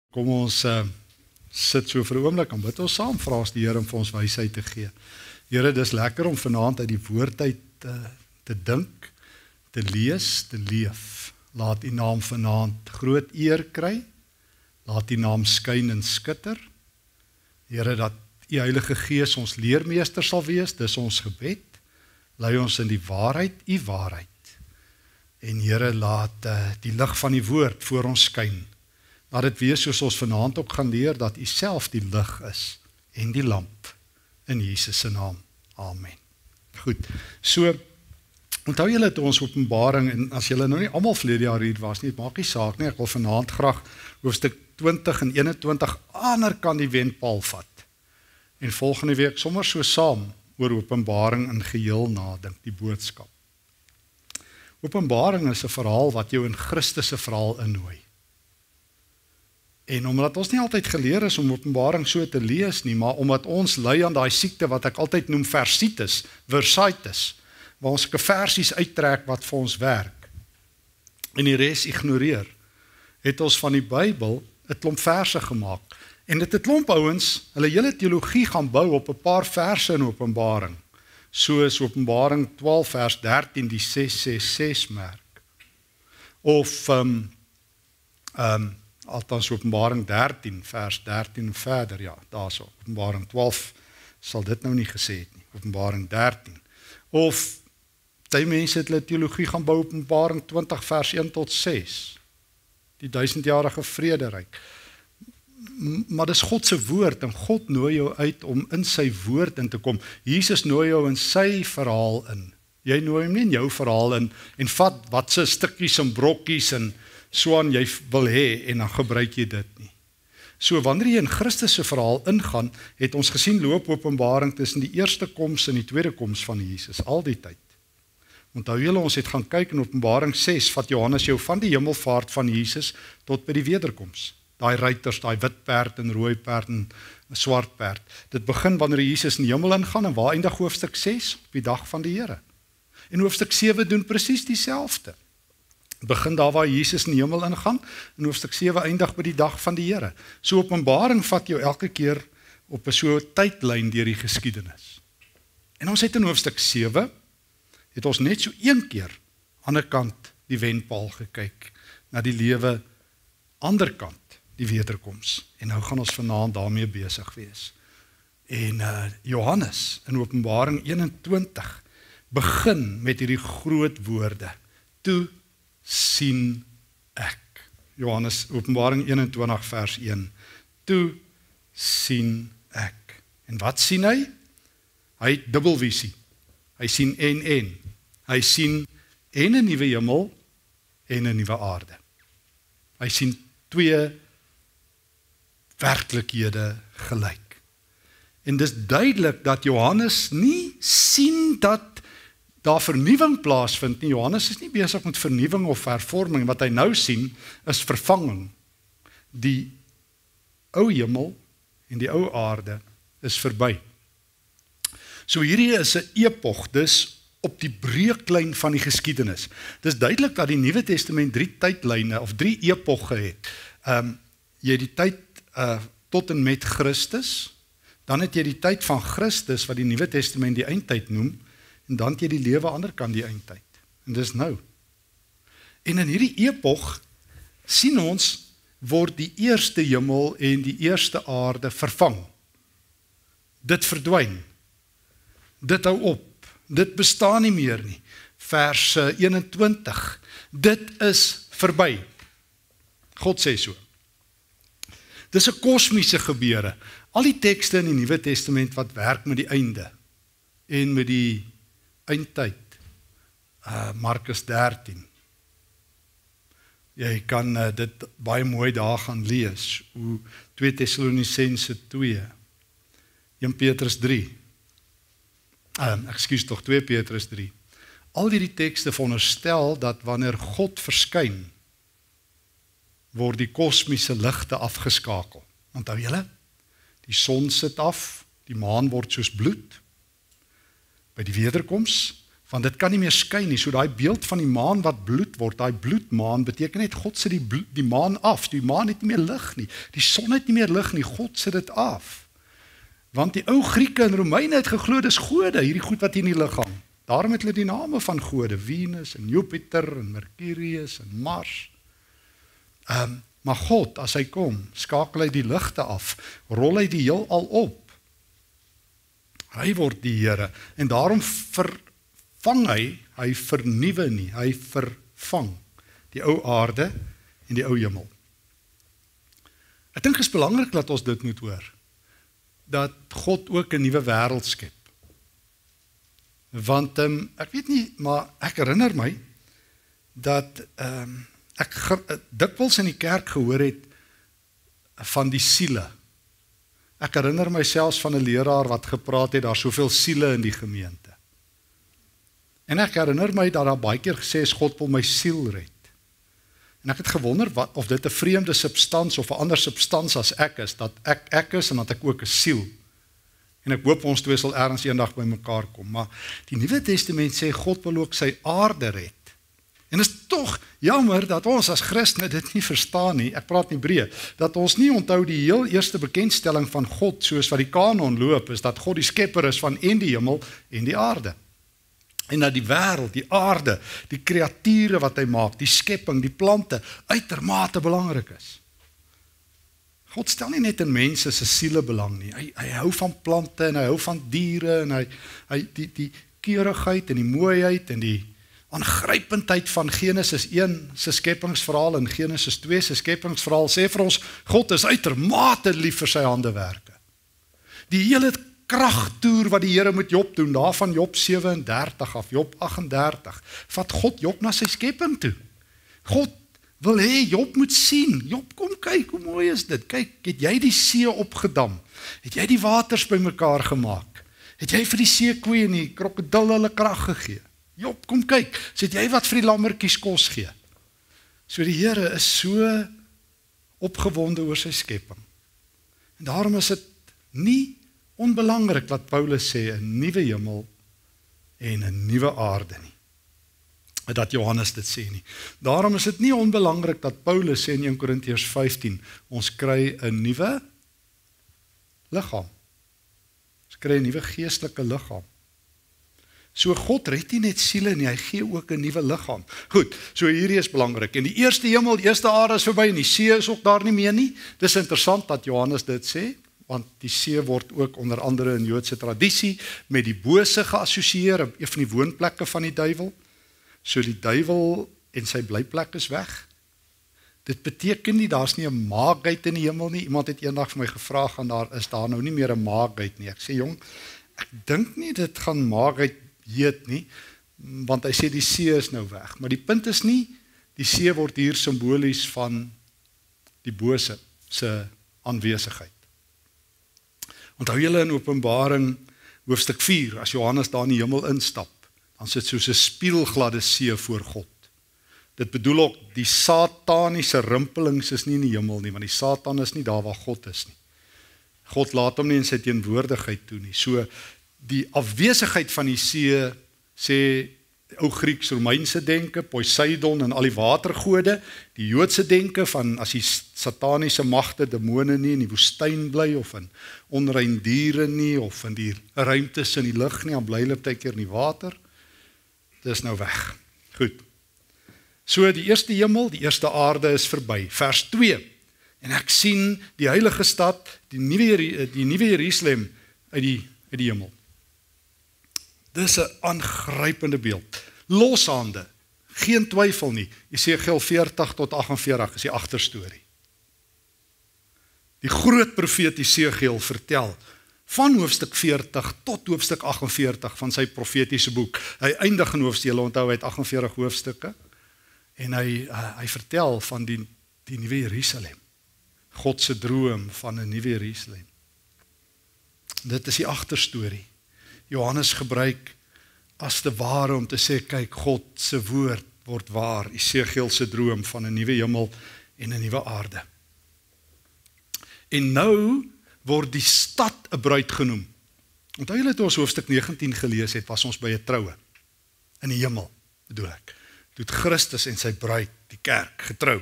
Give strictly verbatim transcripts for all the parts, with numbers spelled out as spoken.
Kom ons uh, sit so vir 'n oomblik en bid ons saam, vra ons die Here om vir ons wysheid te gee. Here, dis lekker om vanaand uit die woord uit uh, te dink, te lees, te leef. Laat U naam vanaand groot eer kry. Laat U naam skyn en skitter. Here, dat U Heilige Gees ons leermeester sal wees, dis ons gebed. Lei ons in die waarheid, U waarheid. En Here, laat uh, die lig van die woord voor ons skyn. Laat dit wees soos ons vanaand ook gaan leer, dat U self die lig is en die lamp in Jesus se naam. Amen. Goed, so, onthou julle toe ons Openbaring, en as julle nou nie almal verlede jaar hier was nie, het maak nie saak nie, ek wil vanaand graag hoofstuk twintig en eenentwintig ander kan die wendpaal vat. En volgende week sommer so saam oor Openbaring in geheel nadink, die boodskap. Openbaring is 'n verhaal wat jou in Christus se verhaal innooi. En omdat ons nie altyd geleer is om Openbaring so te lees nie, maar omdat ons ly aan daai siekte wat ek altyd noem versitis, versitis, waar ons versies uittrek wat vir ons werk, en die res ignoreer, het ons van die Bybel 'n klomp verse gemaak. En dit het 'n klomp ouens, hulle hele teologie gaan bou op 'n paar verse in Openbaring, soos Openbaring twaalf vers dertien, die ses ses ses merk, of um, um, althans Openbaring dertien, vers dertien en verder, ja, daar so, Openbaring twaalf sal dit nou nie gesê het nie, Openbaring dertien, of die mense het hulle teologie gaan bou Openbaring twintig vers een tot ses, die duisendjarige vrederyk, maar dis God se woord, en God nooi jou uit om in sy woord in te kom. Jesus nooi jou in sy verhaal in, jy nooi hom nie in jou verhaal in, en vat wat se stukkies en brokkies en so aan jy wil hê, en dan gebruik jy dit nie. So wanneer jy in Christus se verhaal ingaan, het ons gesien loop Openbaring tussen die eerste koms en die tweede koms van Jesus, al die tyd. Onthou julle, ons het gaan kyk in Openbaring ses, vat Johannes jou van die hemelvaart van Jesus tot by die wederkoms. Daai ruiters, daai wit perd en rooi perd en swart perd. Dit begin wanneer Jesus in die hemel ingaan, en waar eindig hoofstuk ses? Op die dag van die Here. En hoofstuk sewe doen presies dieselfde. Begin daar waar Jesus in die hemel ingaan, en hoofstuk sewe eindig by die dag van die Here. So Openbaring vat jou elke keer op 'n so tydlyn deur die geskiedenis. En ons het in hoofstuk sewe, het ons net so een keer aan die kant die wendpaal gekyk, na die lewe ander kant, die wederkoms. En nou gaan ons vanaand daarmee besig wees. En uh, Johannes in Openbaring eenentwintig begin met hierdie groot woorde. Toe sien ek. Johannes, Openbaring eenentwintig vers een. Toe sien ek. En wat sien hy? Hy het dubbelvisie. Hy sien en en. Hy sien en 'n nuwe hemel en 'n nuwe aarde. Hy sien twee werklikhede gelyk. En dis duidelik dat Johannes nie sien dat daar vernuwing plaasvind nie. Johannes is nie besig met vernuwing of hervorming. Wat hy nou sien is vervanging. Die ou hemel en die ou aarde is verby. So hierdie is 'n epog, dis op die breeklyn van die geskiedenis. Dis duidelik dat die Nuwe Testament drie tydlyne of drie epogge het. Um, jy het die tyd uh, tot en met Christus, dan het jy die tyd van Christus wat die Nuwe Testament die eindtyd noem, en dan het jy die lewe ander kant die eindtyd. En dis nou. En in hierdie epog sien ons word die eerste hemel en die eerste aarde vervang. Dit verdwyn. Dit hou op. Dit bestaan nie meer nie. Vers eenentwintig. Dit is verby. God sê so. Dis 'n kosmiese gebeure. Al die tekste in die Nuwe Testament wat werk met die einde en met die eindtyd. Uh, Markus dertien. Jy kan uh, dit baie mooi daar gaan lees. Hoe twee Tessalonisense twee. een Petrus drie. Um, ekskuus tog, twee Petrus drie. Al hierdie tekste veronderstel dat wanneer God verskyn, word die kosmiese ligte afgeskakel. Onthou julle? Die son sit af, die maan word soos bloed. By die wederkoms Want dit kan nie meer skyn nie, so daai beeld van die maan wat bloed word, daai bloedmaan beteken net God sit die, bloed, die maan af, die maan het nie meer lig nie, die son het nie meer lig nie, God sit dit af. Want die ou Grieke en Romeine het geglo dis gode, hierdie goed wat hier in die lig hang. Daarom het hulle die name van gode, Venus en Jupiter en Mercurius en Mars. Um, maar God, as hy kom, skakel hy die ligte af, rol hy die heelal op. Hy word die Here, en daarom vervang hy, hy vernuwe nie, hy vervang die ou aarde en die ou hemel. Ek dink is belangrik dat ons dit moet hoor, dat God ook 'n nuwe wêreld skep. Want, um, ek weet nie, maar ek herinner my, dat um, ek dikwels in die kerk gehoor het van die siele. Ek herinner my selfs van 'n leraar wat gepraat het, daar soveel siele in die gemeente. En ek herinner my dat daar baie keer gesê is, God wil my siel red. En ek het gewonder wat, of dit 'n vreemde substans of 'n ander substans as ek is, dat ek ek is en dat ek ook 'n siel. En ek hoop ons twee sal ergens eendag by mekaar kom. Maar die Nuwe Testament sê God wil ook sy aarde red. En is tog jammer dat ons as Christene dit nie verstaan nie. Ek praat in Hebreë, dat ons nie onthou die heel eerste bekendstelling van God soos wat die kanon loop is dat God die skepper is van en die hemel en die aarde. En dat die wêreld, die aarde, die kreature wat hy maak, die skepping, die plante uitermate belangrik is. God stel nie net in mense se siele belang nie. Hy hy hou van plante en hy hou van diere en hy hy die die keurigheid en die mooiheid en die aangrypendheid van Genesis een se skepingsverhaal en Genesis twee se skepingsverhaal sê vir ons God is uitermate lief vir sy handewerke. Die hele kragtoer wat die Here met Job doen, daarvan Job sewe en dertig af, Job agt en dertig, vat God Job na sy skepping toe. God wil hê Job moet sien. Job, kom kyk, hoe mooi is dit? Kyk, het jy die see opgedam? Het jy die waters bymekaar gemaak? Het jy vir die seekoeie en die krokodille hulle krag gegee? Job, kom kyk, sê jy wat vir die lammertjies kos gee? So die Here is so opgewonde oor sy skepping. En daarom is dit nie onbelangrik wat Paulus sê, 'n nuwe hemel en 'n nuwe aarde nie. Dat Johannes dit sê nie. Daarom is dit nie onbelangrik dat Paulus sê in een Korintiërs vyftien, ons kry 'n nuwe liggaam. Ons kry 'n nuwe geestelike liggaam. So God red nie net siele nie, hy gee ook 'n nuwe liggaam. Goed, so hierdie is belangrik. En die eerste hemel, die eerste aarde is verby en die see is ook daar nie meer nie. Dis interessant dat Johannes dit sê, want die see word ook onder andere in Joodse tradisie met die bose geassosieer, een van die woonplekke van die duiwel. So die duiwel en sy blyplek is weg. Dit beteken nie, daar is nie 'n maagheid in die hemel nie. Iemand het eendag vir my gevra, gaan daar is daar nou nie meer 'n maagheid nie. Ek sê, jong, ek dink nie dit gaan maagheid heet nie, want hy sê die see is nou weg. Maar die punt is nie, die see word hier simbolies van die bose se aanwesigheid. Onthou julle in Openbaring hoofstuk vier, as Johannes daar in die hemel instap, dan sit soos 'n spieelgladde see voor God. Dit bedoel ook, die sataniese rimpelings is nie in die hemel nie, want die Satan is nie daar waar God is nie. God laat hom nie in sy teenwoordigheid toe nie. So, die afwesigheid van die see, sê ou Grieks Romeinse denke, Poseidon en al die watergode, die Joodse denke van as die sataniese magte, demone nie in die woestyn bly, of in onrein diere nie, of in die ruimtes in die lug nie, dan bly hulle baie keer in die water. Dis nou weg. Goed. So die eerste hemel, die eerste aarde is verby. Vers twee. En ek sien die heilige stad, die nuwe die nuwe Jerusalem uit die uit die hemel. Dis 'n aangrypende beeld. Loshande, geen twyfel nie. Jesegiel veertig tot agt en veertig is die agterstorie. Die groot profeet Jesegiel vertel van hoofstuk veertig tot hoofstuk agt en veertig van sy profetiese boek. Hy eindig in hoofstuk, julle onthou, hy het agt en veertig hoofstukke, en hy, uh, hy vertel van die, die nuwe Jerusalem. God se droom van 'n nuwe Jerusalem. Dit is die agterstorie. Johannes gebruik as te ware om te sê, kyk, God se woord word waar, Jesegiel se droom van 'n nuwe hemel en 'n nuwe aarde. En nou word die stad 'n bruid genoem. Onthou julle toe ons hoofstuk negentien gelees het, was ons by 'n troue. in die hemel, bedoel ek. Toe het Christus en sy bruid, die kerk, getrou.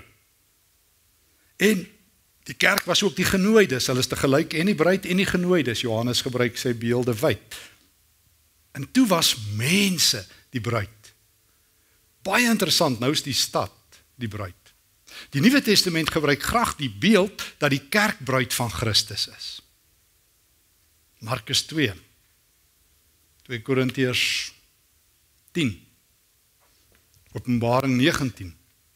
En die kerk was ook die genooides, hulle is te gelyk en die bruid en die genooides, Johannes gebruik sy beelde wyd. En toe was mense die bruid. Baie interessant, nou is die stad die bruid. Die Nuwe Testament gebruik graag die beeld dat die kerk bruid van Christus is. Markus twee, twee Korintiërs tien, Openbaring negentien.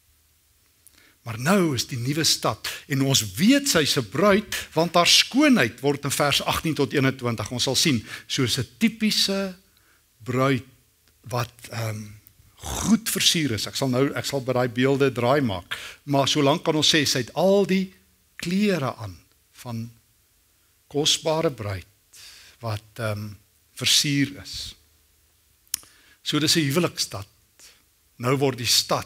Maar nou is die nuwe stad, en ons weet sy se bruid, want haar skoonheid word in vers agttien tot eenentwintig, ons sal sien, soos 'n tipiese bruid, wat um, goed versier is. Ek sal nou, ek sal by daai beelde draai maak, maar solank kan ons sê, sy het al die klere aan, van kosbare bruid, wat um, versier is. So dis 'n huwelikstad. Nou word die stad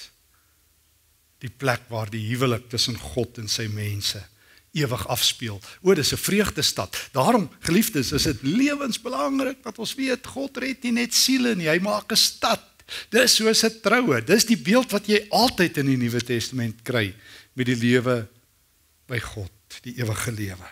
die plek waar die huwelik tussen God en sy mense ewig afspeel. O, dis 'n vreugdestad. Daarom, geliefdes, is dit lewensbelangrik dat ons weet, God red nie net siele nie, hy maak 'n stad. Dis soos 'n troue. Dis die beeld wat jy altyd in die Nuwe Testament kry met die lewe by God, die ewige lewe.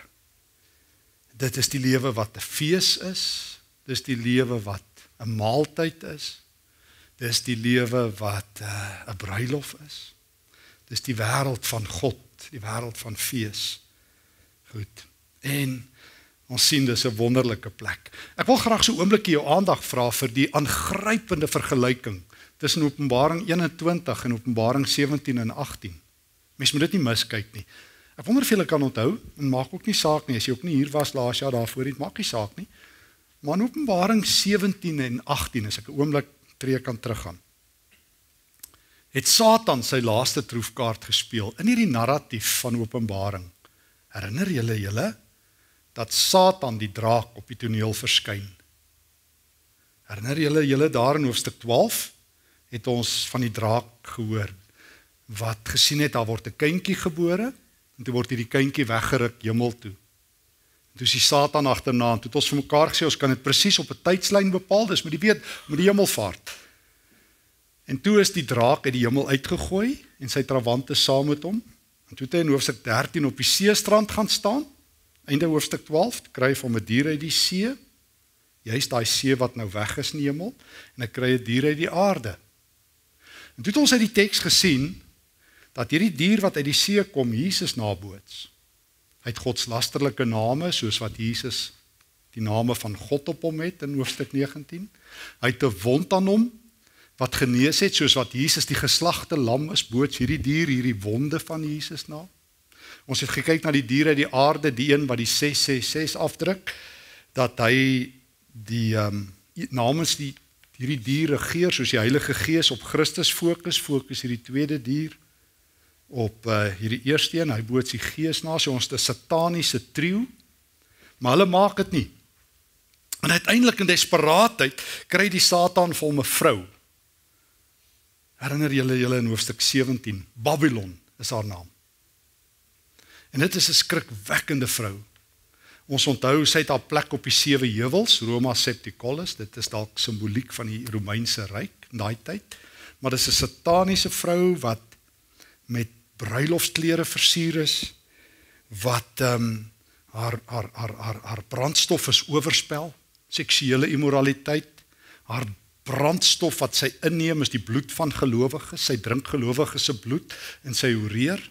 Dit is die lewe wat 'n fees is. Dis die lewe wat 'n maaltyd is. Dis die lewe wat 'n uh, bruilof is. Dis die wêreld van God, die wêreld van fees. Goed. En ons sien dis 'n wonderlike plek. Ek wil graag so 'n oombliekie jou aandag vra vir die aangrypende vergelyking tussen Openbaring eenentwintig en Openbaring sewentien en agttien. Mens moet dit nie miskyk nie. Ek wonder of julle kan onthou, en maak ook nie saak nie, as jy ook nie hier was laas jaar daarvoor nie, maak nie saak nie. Maar in Openbaring sewentien en agttien, as ek 'n oomblik tree kan teruggaan, het Satan sy laaste troefkaart gespeel in hierdie narratief van Openbaring. Herinner julle julle dat Satan die draak op die toneel verskyn? Herinner julle julle daar in hoofstuk twaalf het ons van die draak gehoor wat gesien het daar word 'n kindjie gebore en toe word hierdie kindjie weggeruk hemel toe. En toe is die Satan agterna en toe het ons vir mekaar gesê ons kan dit presies op 'n tydslyn bepaal, dis met die weet met die hemelvaart. En toe is die draak uit die hemel uitgegooi en sy trawante saam met hom. En toe het hy in hoofstuk dertien op die seestrand gaan staan. Einde hoofstuk twaalf, kry hy van 'n dier uit die see. Juist daai see wat nou weg is in die hemel. En hy kry 'n dier uit die aarde. En toe het ons uit die teks gesien dat hierdie dier wat uit die see kom, Jesus naboots. Hy het godslasterlike name, soos wat Jesus die name van God op hom het in hoofstuk negentien. Hy het 'n wond aan hom wat genees het, soos wat Jesus die geslagte lam is, boots hierdie dier, hierdie wonde van Jesus na. Ons het gekyk na die dier uit die aarde, die een wat die ses ses ses afdruk, dat hy die um, namens die hierdie dier regeer, soos die Heilige Gees op Christus fokus, fokus hierdie tweede dier op uh, hierdie eerste een, hy boots die Gees na, so ons die sataniese trio, maar hulle maak dit nie. En uiteindelik in desperaatheid kry die Satan vir hom 'n vrou. Herinner julle julle in hoofstuk sewentien, Babylon is haar naam. En dit is 'n skrikwekkende vrou. Ons onthou sy het haar plek op die sewe heuwels, Roma Septicollis, dit is dalk simboliek van die Romeinse ryk in daai tyd, maar dit is 'n sataniese vrou wat met bruilofsklere versier is, wat um, haar, haar, haar, haar, haar brandstof is oorspel, seksuele immoraliteit, haar brandstof wat sy inneem is die bloed van gelowiges, sy drink gelowiges se bloed en sy horeer.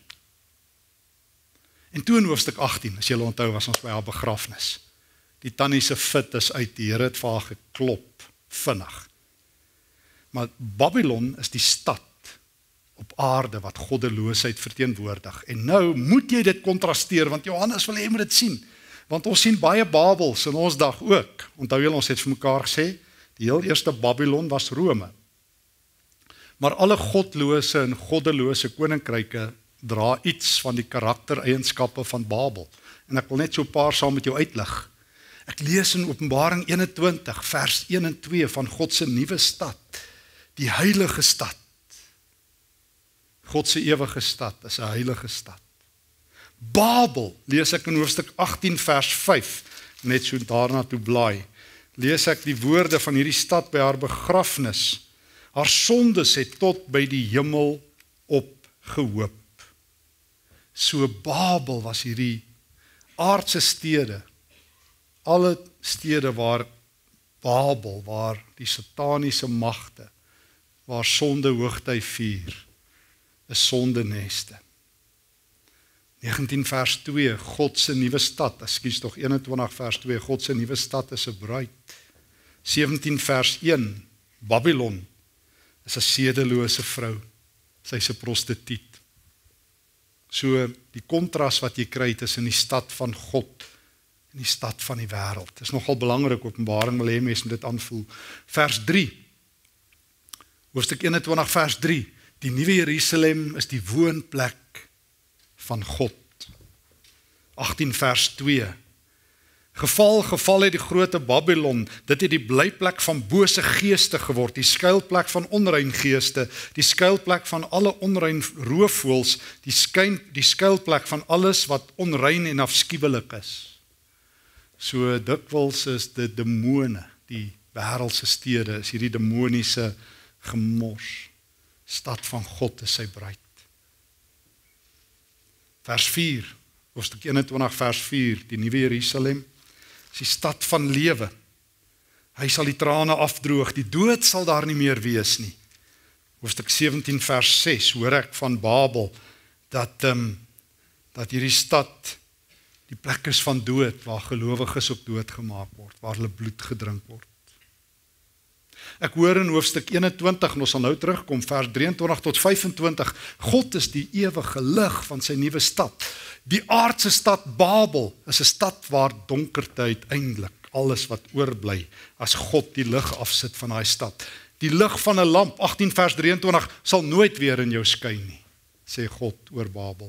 En toe in hoofstuk agttien, as julle onthou, was ons by haar begrafnis. Die tannie se fit is uit, die Here het vir haar geklop, vinnig. Maar Babylon is die stad op aarde wat goddeloosheid verteenwoordig. En nou moet jy dit kontrasteer, want Johannes wil hê jy moet dit sien. Want ons sien baie Babels in ons dag ook. Onthou julle, ons het vir mekaar gesê, die heel eerste Babylon was Rome. Maar alle godlose en goddelose koninkryke dra iets van die karaktereienskappe van Babel. En ek wil net so 'n paar saam met jou uitlig. Ek lees in Openbaring eenentwintig, vers een en twee van God se nuwe stad, die heilige stad. God se ewige stad is 'n heilige stad. Babel, lees ek in hoofstuk agttien vers vyf, net so daarna toe blaai. lees ek die woorde van hierdie stad by haar begrafnis. Haar sondes het tot by die hemel opgehoop. So Babel was hierdie aardse stede, alle stede waar Babel, waar die sataniese magte, waar sonde hoogtyd vier, is sondeneste. negentien vers twee, God se nuwe stad, ekskuus tog eenentwintig vers twee, God se nuwe stad is 'n bruid. sewentien vers een, Babylon is 'n sedelose vrou, sy's 'n prostituut. So die kontras wat jy kry tussen die stad van God en die stad van die wêreld. Dit is nogal belangrik, Openbaring wil hê mense moet dit aanvoel. Vers drie, hoofstuk eenentwintig vers drie, die nuwe Jerusalem is die woonplek van God. agttien vers twee, geval, geval het die grote Babylon, dit het die blyplek van bose geeste geword, die skuilplek van onrein geeste, die skuilplek van alle onrein roofvoëls, die, skuin, die skuilplek van alles wat onrein en afskuwelik is. So dikwels is dit demone, die wêreldse stede, is hierdie demoniese gemors. Stad van God is sy bruid. Vers vier, hoofstuk eenentwintig vers vier, die nuwe Jerusalem, is die stad van lewe. Hy sal die trane afdroog, die dood sal daar nie meer wees nie. Hoofstuk sewentien vers ses, hoor ek van Babel, dat, um, dat hierdie stad die plek is van dood, waar gelowiges op dood gemaak word, waar hulle bloed gedrink word. Ek hoor in hoofstuk eenentwintig, en ons sal nou terugkom, vers drieëntwintig tot vyfentwintig, God is die ewige lig van sy nuwe stad. Die aardse stad Babel is 'n stad waar donkerte uiteindelik, alles wat oorbly, as God die lig afsit van daai stad. Die lig van 'n lamp, agttien vers drieëntwintig, sal nooit weer in jou skyn nie, sê God oor Babel.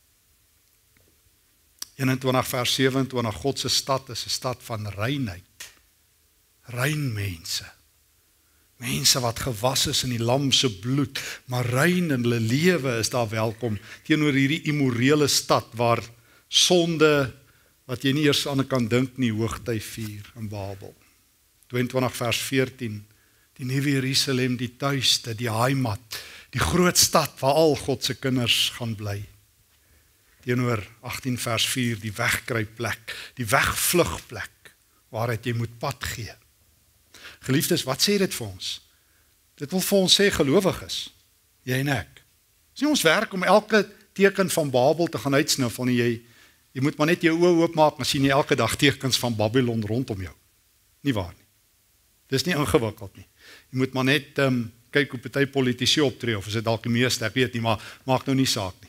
eenentwintig vers sewentwintig, God se stad is 'n stad van reinheid. Rein mense. Mense wat gewas is in die lam se bloed, maar rein in hulle lewe is daar welkom, teenoor hierdie immorele stad, waar sonde, wat jy nie eers aan kan dink nie, hoogtyd vier in Babel. tweeëntwintig vers veertien, die nuwe Jerusalem, die tuiste, die heimat, die groot stad waar al God se kinders gaan bly. Teenoor agttien vers vier, die wegkruipplek, die wegvlugplek, waaruit jy moet pad gee. Geliefdes, wat sê dit vir ons? Dit wil vir ons sê gelowiges, jy en ek. Dis nie ons werk om elke teken van Babel te gaan uitsniffel nie, jy, jy moet maar net jou oë oopmaak, en sien jy elke dag tekens van Babylon rondom jou. Nie waar nie. Dis nie ingewikkeld nie. Jy moet maar net um, kyk hoe party politici optree, of is dit dalk die meeste, ek weet nie, maar maak nou nie saak nie.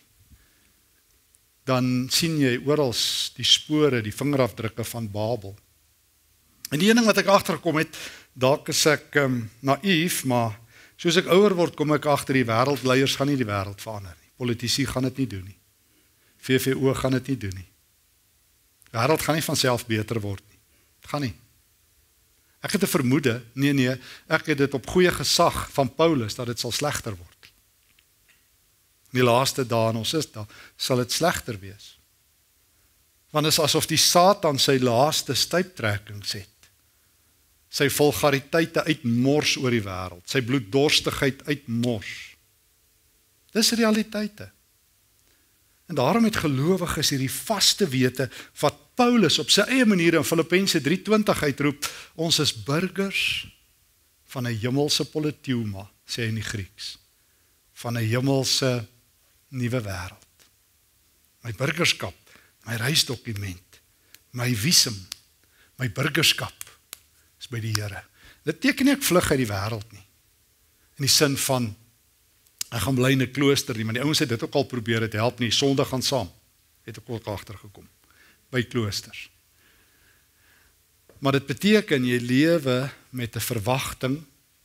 Dan sien jy oral die spore, die vingerafdrukke van Babel. En die ene ding wat ek agtergekom het, dalk is ek um, naïef, maar soos ek ouer word, kom ek agter, die wêreldleiers gaan nie die wêreld verander nie. Politici gaan dit nie doen nie. V V O gaan dit nie doen nie. Die wêreld gaan nie van self beter word nie. Het gaan nie. Ek het 'n vermoede, nee nee, ek het dit op goeie gesag van Paulus, dat dit sal slegter word. In die laaste dae, en ons is daar, sal dit slegter wees. Want dit is asof die Satan sy laaste stuiptrekkings het. Sy vulgariteite uitmors oor die wêreld, sy bloeddorstigheid uitmors. Dis realiteite. En daarom het gelowiges hierdie vaste wete, wat Paulus op sy eie manier in Filippense drie twintig uitroep, ons is burgers van 'n hemelse politeuma, sê hy in die Grieks, van 'n hemelse nuwe wêreld. My burgerskap, my reisdokument, my visum, my burgerskap is by die Here. Dit teken nie ek vlug uit die wêreld nie. In die sin van, ek gaan bly in 'n klooster nie, maar die ouens het dit ook al probeer, het help nie, sonde gaan saam, het ek ook agtergekom, by kloosters. Maar dit beteken, jy lewe met 'n verwagting,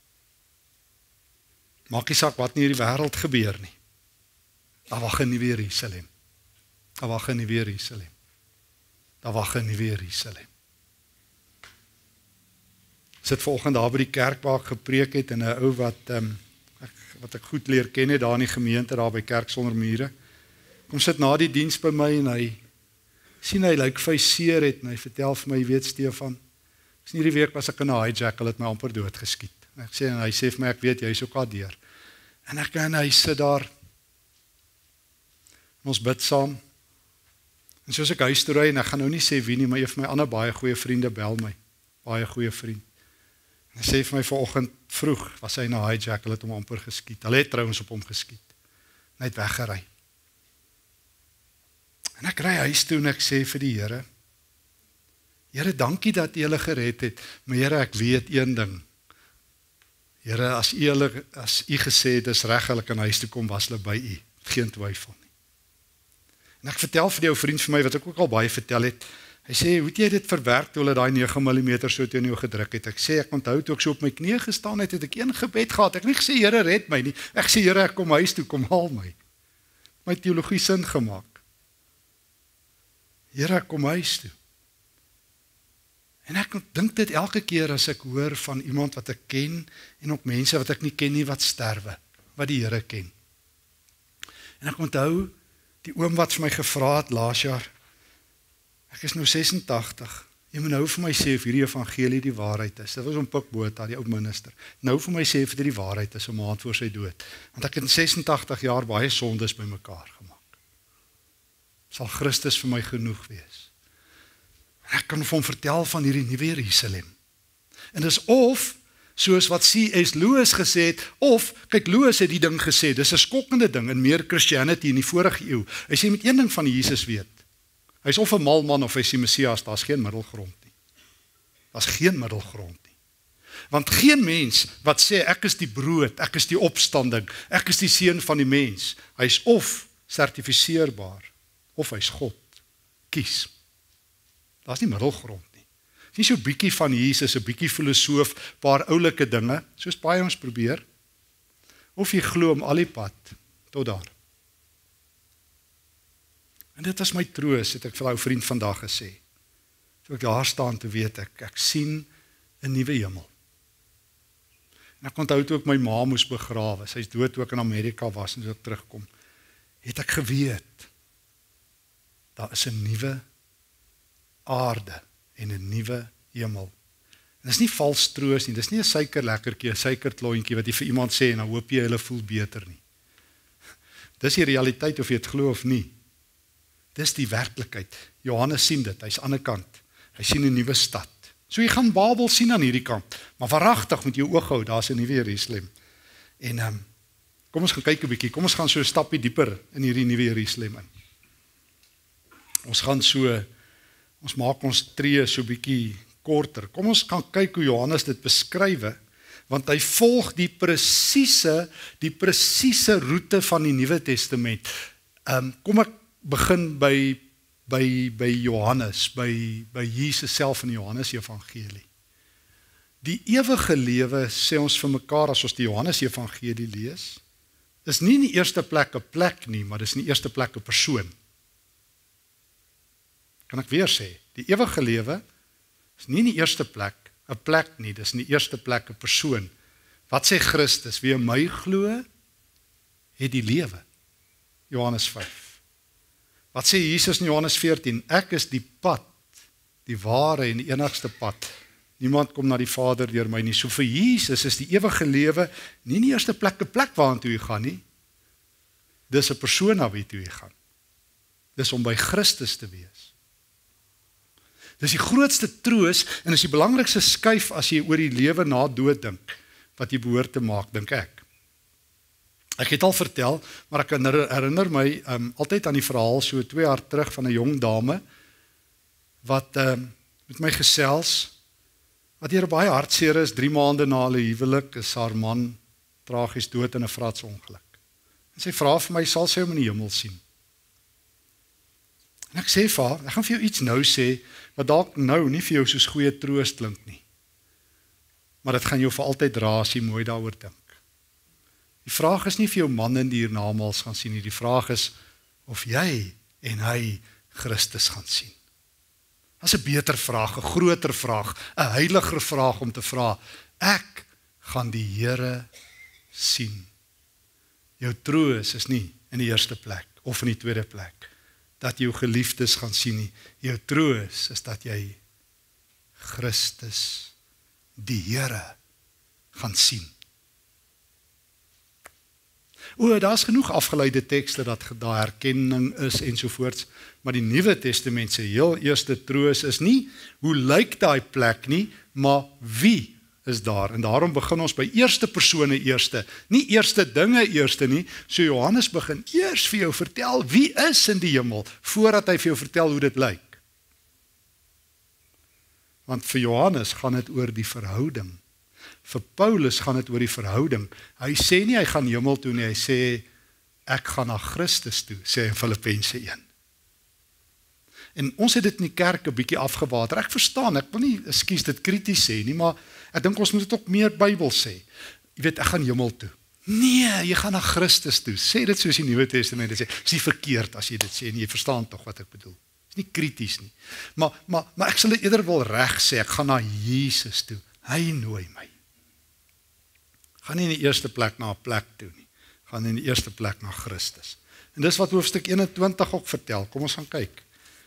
maak nie saak wat nie in die wêreld gebeur nie. Daar wag 'n nuwe Jerusalem. Daar wag 'n nuwe Jerusalem. Daar wag 'n nuwe Jerusalem. Sit volgende daar by die kerk waar ek gepreek het, en 'n ou wat, um, ek, wat ek goed leer ken het, daar in die gemeente, daar by Kerk Sonder Mure, kom sit na die diens by my, en hy sien hy lyk like, vir hy seer het, en hy vertel vir my, jy weet Stefan, Dis nie die week was ek in 'n hijack, hulle het my amper doodgeskiet. En ek sê en hy sê vir my ek weet jy is ook daardeur. En ek en hy sit daar. En ons bid saam. En soos ek huis toe ry en ek gaan nou nie sê wie nie, maar een van my ander baie goeie vriende bel my. Baie goeie vriend. En hy sê vir my vanoggend vroeg was hy in 'n hijack, hulle het hom amper geskiet. Hulle het trouens op hom geskiet. En hy het weggery. En ek ry huis toe en ek sê vir die Here, Here, dankie dat U hulle gered het, maar Here, ek weet een ding. Here, as U hulle, as U gesê het, dis reg, hulle kan huis toe kom, was hulle by U. Geen twyfel nie. En ek vertel vir die ou vriend vir my, wat ek ook al baie vertel het, hy sê, hoe het jy dit verwerk, toe hulle daai nege millimeter so teen jou gedruk het? Ek sê, ek onthou toe ek so op my knieë gestaan het, het ek een gebed gehad, ek het nie gesê, Here, red my nie, ek sê, Here, ek kom huis toe, kom haal my. My teologie sin gemaak. Here, ek kom huis toe. En ek dink dit elke keer as ek hoor van iemand wat ek ken, en ook mense wat ek nie ken nie, wat sterwe, wat die Here ken. En ek onthou, die oom wat vir my gevra het laas jaar, ek is nou ses en tagtig, jy moet nou vir my sê of hierdie evangelie die waarheid is. Dit was om Pik Botha, die ou minister. Nou vir my sê of dit die waarheid is, 'n maand voor sy dood. Want ek het in ses en tagtig jaar baie sondes bymekaar gemaak. Sal Christus vir my genoeg wees? En ek kan vir hom vertel van hierdie nuwe Jerusalem. En dis of, soos wat C S Lewis gesê het, of, kyk, Lewis het die ding gesê, dis 'n skokkende ding in meer Christianity in die vorige eeu. Hy sê, met een ding van Jesus weet, hy is of 'n mal man of hy is die Messias, daar is geen middelgrond nie. Daar is geen middelgrond nie. Want geen mens wat sê, ek is die brood, ek is die opstanding, ek is die seun van die mens, hy is of sertifiseerbaar, of hy is God. Kies. Daar is nie middelgrond nie. Het is nie so bietjie van Jesus, 'n bietjie filosoof, paar oulike dinge, soos baie ons probeer, of jy glo om al die pad, tot daar. En dit was my troos, het ek vir ou vriend vandag gesê. Toe ek daar staan, te weet ek, ek sien 'n nuwe hemel. En ek onthou toe ek my ma moes begrawe, sy is dood toe ek in Amerika was, en toe ek terugkom, het ek geweet, daar is 'n nuwe aarde, en 'n nuwe hemel. En dis nie vals troos nie, dis nie 'n suikerlekkertjie, 'n suikerklontjie, wat jy vir iemand sê, en dan hoop jy hulle voel beter nie. Dis die realiteit, of jy het glo of nie. Dis die werklikheid. Johannes sien dit, hy's aan die ander kant. Hy sien 'n nuwe stad. So jy gaan Babel sien aan hierdie kant, maar waaragtig met jou oog hou, daar's 'n nuwe Jerusalem. En um, kom ons gaan kyk 'n bietjie, kom ons gaan so 'n stappie dieper in hierdie nuwe Jerusalem in. Ons gaan so, ons maak ons tree so 'n bietjie korter. Kom ons gaan kyk hoe Johannes dit beskrywe, want hy volg die presiese, die presiese roete van die Nuwe Testament. Um, kom ek begin by, by, by Johannes, by, by Jesus self in die Johannes Evangelie. Die ewige lewe, sê ons vir mekaar as ons die Johannes Evangelie lees, is nie in die eerste plek 'n plek nie, maar dis in die eerste plek 'n persoon. Kan ek weer sê, die ewige lewe is nie in die eerste plek 'n plek nie, dis in die eerste plek 'n persoon. Wat sê Christus? Wie in my glo, het die lewe. Johannes vyf. Wat sê Jesus in Johannes veertien? Ek is die pad, die ware en die enigste pad. Niemand kom na die Vader deur my nie. So vir Jesus is die ewige lewe nie in die eerste plek 'n plek waartoe jy gaan nie. Dis 'n persoon na wie toe jy gaan. Dis om by Christus te wees. Dis die grootste troos en is die belangrikste skuif as jy oor die lewe na dood dink, wat jy behoort te maak, dink ek. Ek het al vertel, maar ek herinner my um, altyd aan die verhaal so twee jaar terug van 'n jong dame, wat um, met my gesels, wat hier baie hartseer is, drie maande na hulle huwelik, is haar man tragies dood in 'n vratsongeluk. En sy vra vir my, sal sy hom in die hemel sien? En ek sê vir haar, ek gaan vir jou iets nou sê, wat dalk nou nie vir jou soos goeie troos klink nie. Maar dit gaan jou vir altyd dra as jy mooi daaroor dink. Die vraag is nie vir jou man in die hiernamaals gaan sien nie, die vraag is of jy en hy Christus gaan sien. Dat is 'n beter vraag, 'n groter vraag, 'n heiliger vraag om te vra. Ek gaan die Here sien. Jou troos is nie in die eerste plek of in die tweede plek dat jou geliefdes gaan sien nie. Jou troos is dat jy Christus, die Here, gaan sien. O, daar's genoeg afgeleide tekste dat daar herkenning is ensovoorts, maar die Nuwe Testament se heel eerste troos is nie hoe lyk daai plek nie, maar wie is daar? En daarom begin ons by eerste persone eerste, nie eerste dinge eerste nie. So Johannes begin eers vir jou vertel wie is in die hemel, voordat hy vir jou vertel hoe dit lyk. Want vir Johannes gaan dit oor die verhouding. Vir Paulus gaan dit oor die verhouding. Hy sê nie hy gaan hemel toe nie, hy sê ek gaan na Christus toe, sê hy in Filippense een. En ons het dit in die kerk 'n bietjie afgewater. Ek verstaan, ek wil nie, ekskuus dit krities sê nie, maar ek dink ons moet dit ook meer Bybel sê. Jy weet, ek gaan hemel toe. Nee, jy gaan na Christus toe. Sê dit soos die Nuwe Testament sê. Dis nie verkeerd as jy dit sê nie, jy verstaan tog wat ek bedoel. Dis nie krities nie. Maar maar maar ek sal dit eerder wil reg sê, ek gaan na Jesus toe. Hy nooi my. Gaan nie in die eerste plek na 'n plek toe nie. Gaan in die eerste plek na Christus. En dis wat hoofstuk eenentwintig ook vertel. Kom ons gaan kyk.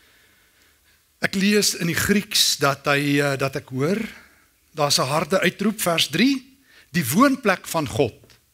Ek lees in die Grieks dat hy dat ek hoor, daar's 'n harde uitroep, vers drie, die woonplek van God.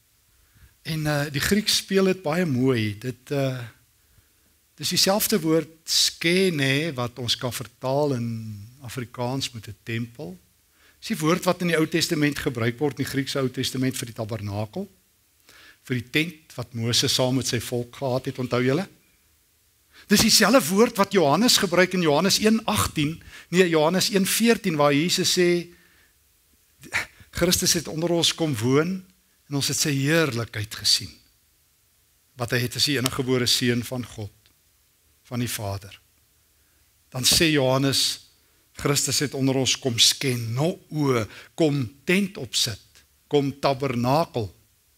En uh, die Grieks speel dit baie mooi. Dit uh, dis dieselfde woord skene wat ons kan vertaal in Afrikaans met 'n tempel. Dis die woord wat in die Ou Testament gebruik word in die Griekse Ou Testament vir die tabernakel, vir die tent wat Moses saam met sy volk gehad het, onthou julle? Dis dieselfde woord wat Johannes gebruik in Johannes een agtien, nee Johannes een veertien waar Jesus sê Christus het onder ons kom woon en ons het sy heerlikheid gesien. Wat hy het as die eniggebore seun van God, van die Vader. Dan sê Johannes Christus het onder ons kom sken, no o, kom tent opsit, kom tabernakel.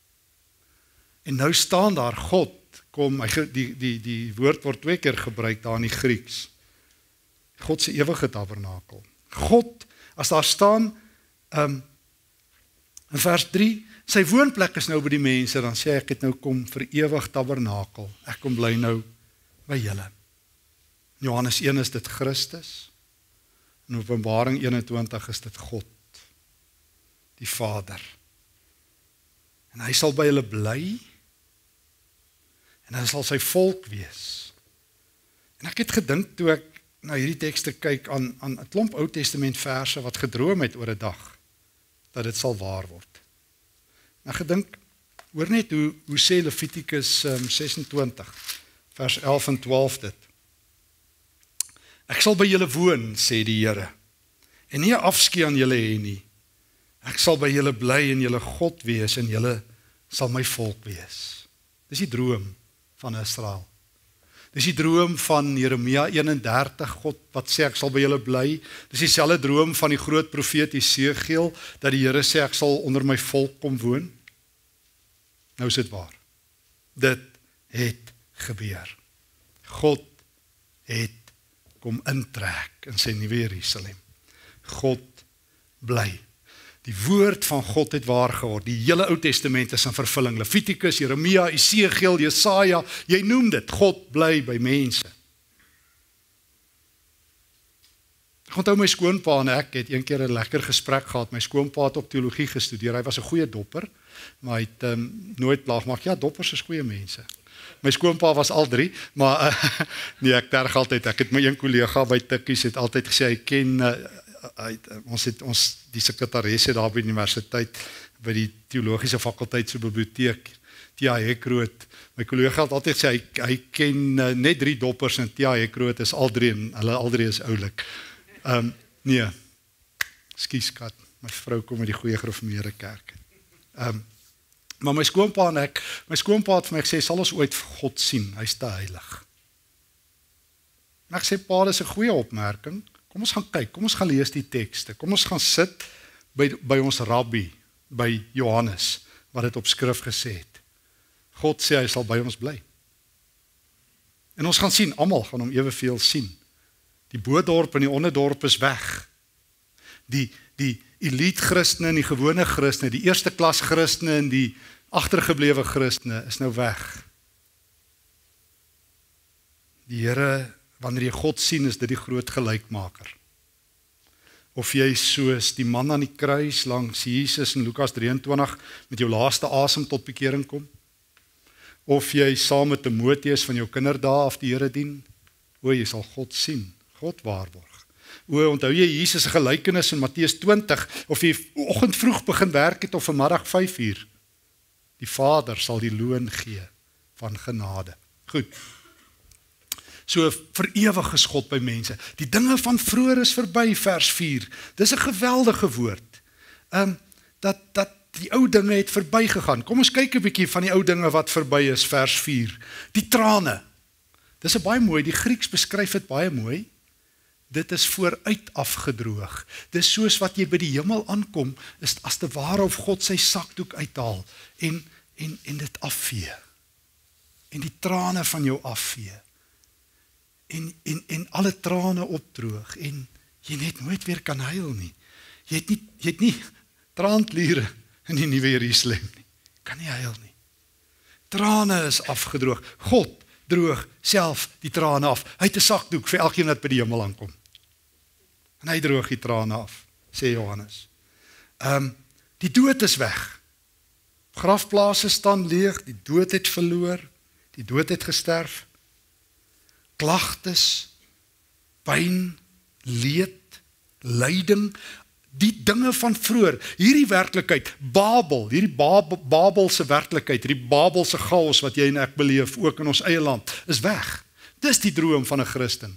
En nou staan daar God kom, die, die, die woord word twee keer gebruik daar in die Grieks. God se ewige tabernakel. God, as daar staan, um, in vers drie, sy woonplek is nou by die mense, dan sê ek het nou kom vir ewig tabernakel. Ek kom bly nou by julle. Johannes een is dit Christus, in Openbaring eenentwintig is dit God, die Vader. En hy sal by hulle bly, en hy sal sy volk wees. En ek het gedink toe ek na hierdie tekste kyk aan, aan 'n klomp Ou Testament verse wat gedroom het oor 'n dag, dat dit sal waar word. En ek gedink, hoor net hoe, hoe sê Levitikus um, sesentwintig, vers elf en twaalf dit. Ek sal by julle woon, sê die Here, en nie 'n afskeid aan julle hê nie. Ek sal by julle bly en julle God wees, en julle sal my volk wees. Dis die droom van Israel. Dis die droom van Jeremia eenendertig, God wat sê ek sal by julle bly. Dis dieselfde droom van die groot profeet Jesegiel, dat die Here sê ek sal onder my volk kom woon. Nou is dit waar. Dit het gebeur. God het kom intrek in sy nuwe Jerusalem. God bly. Die woord van God het waar geword. Die hele Ou Testament is in vervulling. Levitikus, Jeremia, Jesegiel, Jesaja, jy noem dit. God bly by mense. Ek onthou my skoonpa en ek het een keer 'n lekker gesprek gehad. My skoonpa het op teologie gestudeer. Hy was 'n goeie dopper, maar hy het um, nooit plaag gemaak. Ja, doppers is goeie mense. My skoonpa was al drie, maar uh, nee, ek terg altyd. Ek het my een kollega by Tikkies het altyd gesê hy ken uh, hy, ons het ons die sekretaresse daar by die universiteit by die teologiese fakulteit se biblioteek, Tia Hekroot. My kollega het altyd sê hy, hy ken uh, net drie doppers en Tia Hekroot is al drie en hulle al drie is oulik. Ehm um, nee. Skus kat, my vrou kom uit die goeie gereformeerde kerk. Ehm um, Maar my skoonpa en ek, my skoonpa het vir my gesê, sal ons ooit God sien, hy is te heilig. En ek sê, pa, dis 'n goeie opmerking, kom ons gaan kyk, kom ons gaan lees die tekste, kom ons gaan sit by, by ons rabbi, by Johannes, wat het op skrif gesê het. God sê, hy sal by ons bly. En ons gaan sien, almal gaan hom eweveel sien. Die bodorp en die onderdorp is weg. Die, die elite Christene en die gewone Christene, die eerste klas Christene en die agtergeblewe Christene is nou weg. Die Here, wanneer jy God sien, is dit die groot gelykmaker. of jy soos die man aan die kruis langs Jesus in Lukas drieëntwintig met jou laaste asem tot bekering kom, of jy saam met Timoteus van jou kinderdae af die Here dien, o, jy sal God sien, God waarborg. O, onthou jy Jesus se gelykenis in Matteus twintig, of jy oggend vroeg begin werk het of vanmiddag vyf uur, die Vader sal die loon gee van genade. Goed. So vir ewig is God by mense. Die dinge van vroeër is verby, vers vier. Dis 'n geweldige woord. Um, dat, dat die ou dinge het verby gegaan. Kom ons kyk 'n bietjie van die ou dinge wat verby is, vers vier. Die trane. Dis 'n baie mooi, die Grieks beskryf dit baie mooi. Dit is vooruit afgedroog. Dis soos wat jy by die hemel aankom, is as te ware of God sy sakdoek uithaal en, en, en dit afvee. En die trane van jou afvee. En, en, en alle trane opdroog. En jy net nooit weer kan huil nie. Jy het nie, jy het nie traantliere in die nuwe Jerusalem nie. Kan nie huil nie. Trane is afgedroog. God droog self die trane af. Hy het 'n sakdoek vir elkeen wat by die hemel aankom. En hy droog die trane af, sê Johannes. Um, die dood is weg. Grafplase staan leeg, die dood het verloor, die dood het gesterf. Klagtes, pyn, leed, lyding, die dinge van vroeër, hierdie werklikheid, Babel, hierdie Babel, Babelse werklikheid, hierdie Babelse chaos wat jy en ek beleef, ook in ons eie land, is weg. Dis die droom van 'n Christen.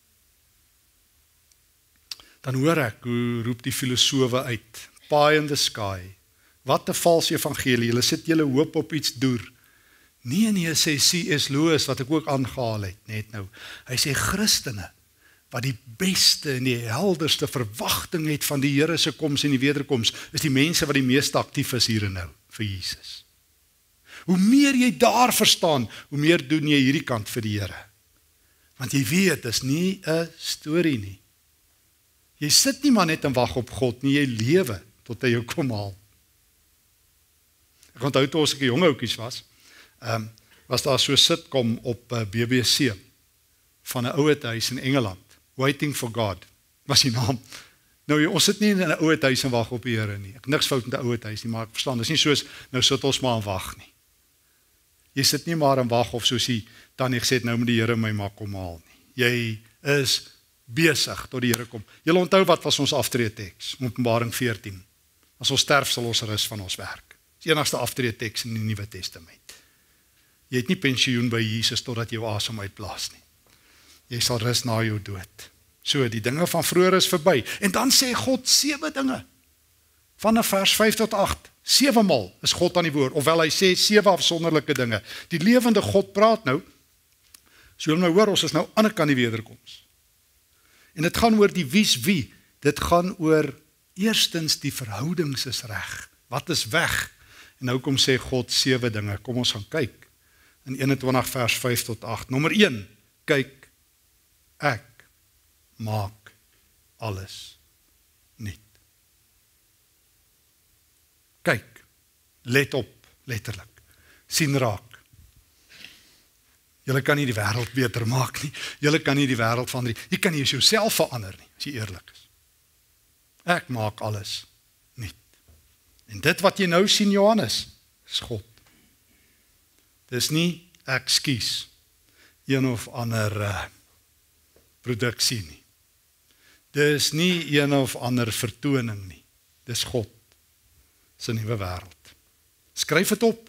Dan hoor ek, hoe roep die filosowe uit, pie in the sky, wat 'n valse evangelie, julle sit julle hoop op iets doer. Nee, nee, sê C S Lewis, wat ek ook aangehaal het, net nou, hy sê Christene, wat die beste en die helderste verwagting het van die Here se koms en die wederkoms, is die mense wat die meeste aktief is hier en nou, vir Jesus. Hoe meer jy daar verstaan, hoe meer doen jy hierdie kant vir die Here. Want jy weet, dit is nie 'n storie nie. Jy sit nie maar net en wag op God nie, jy lewe, tot hy jou kom haal. Ek onthou toe as ek 'n jong ouetjies was, um, was daar so 'n sitcom op uh, B B C, van 'n ouerhuis in Engeland, Waiting for God, was die naam. Nou, ons sit nie in 'n ouerhuis en wag op die Here nie. Ek niks fout met 'n ouerhuis nie, maar ek verstaan, dis nie soos, nou sit ons maar en wag nie. Jy sit nie maar en wag of soos die tannie gesê het, nou moet die Here my maar kom haal nie. Jy is besig tot die Here kom. Julle onthou wat was ons aftreeteks, Openbaring veertien. As ons sterf sal ons rus van ons werk. Dis die enigste aftreeteks in die Nuwe Testament. Jy het nie pensioen by Jesus totdat jy jou asem uitblaas nie. Jy sal rus na jou dood. So, die dinge van vroeër is verby. En dan sê God sewe dinge. Vanaf vers vyf tot agt. Sewe maal is God aan die woord. Ofwel hy sê sewe afsonderlike dinge. Die lewende God praat nou. So jy nou hoor, ons is nou aan die kant die wederkoms. En dit gaan oor die wie's wie. Dit gaan oor eerstens die verhoudings is reg. Wat is weg? En nou kom sê God sewe dinge. Kom ons gaan kyk. In eenentwintig vers vyf tot agt. Nommer een. Kyk. Ek maak alles nuut. Kyk, let op, letterlik, sien raak. Julle kan nie die wêreld beter maak nie, julle kan nie die wêreld verander nie, jy kan nie jouself verander nie, as jy eerlik is. Ek maak alles nuut. En dit wat jy nou sien, Johannes, is God. Dis nie ek skies, een of ander uh, produksie nie. Dis nie een of ander vertoning nie. Dis God se nuwe wêreld. Skryf dit op.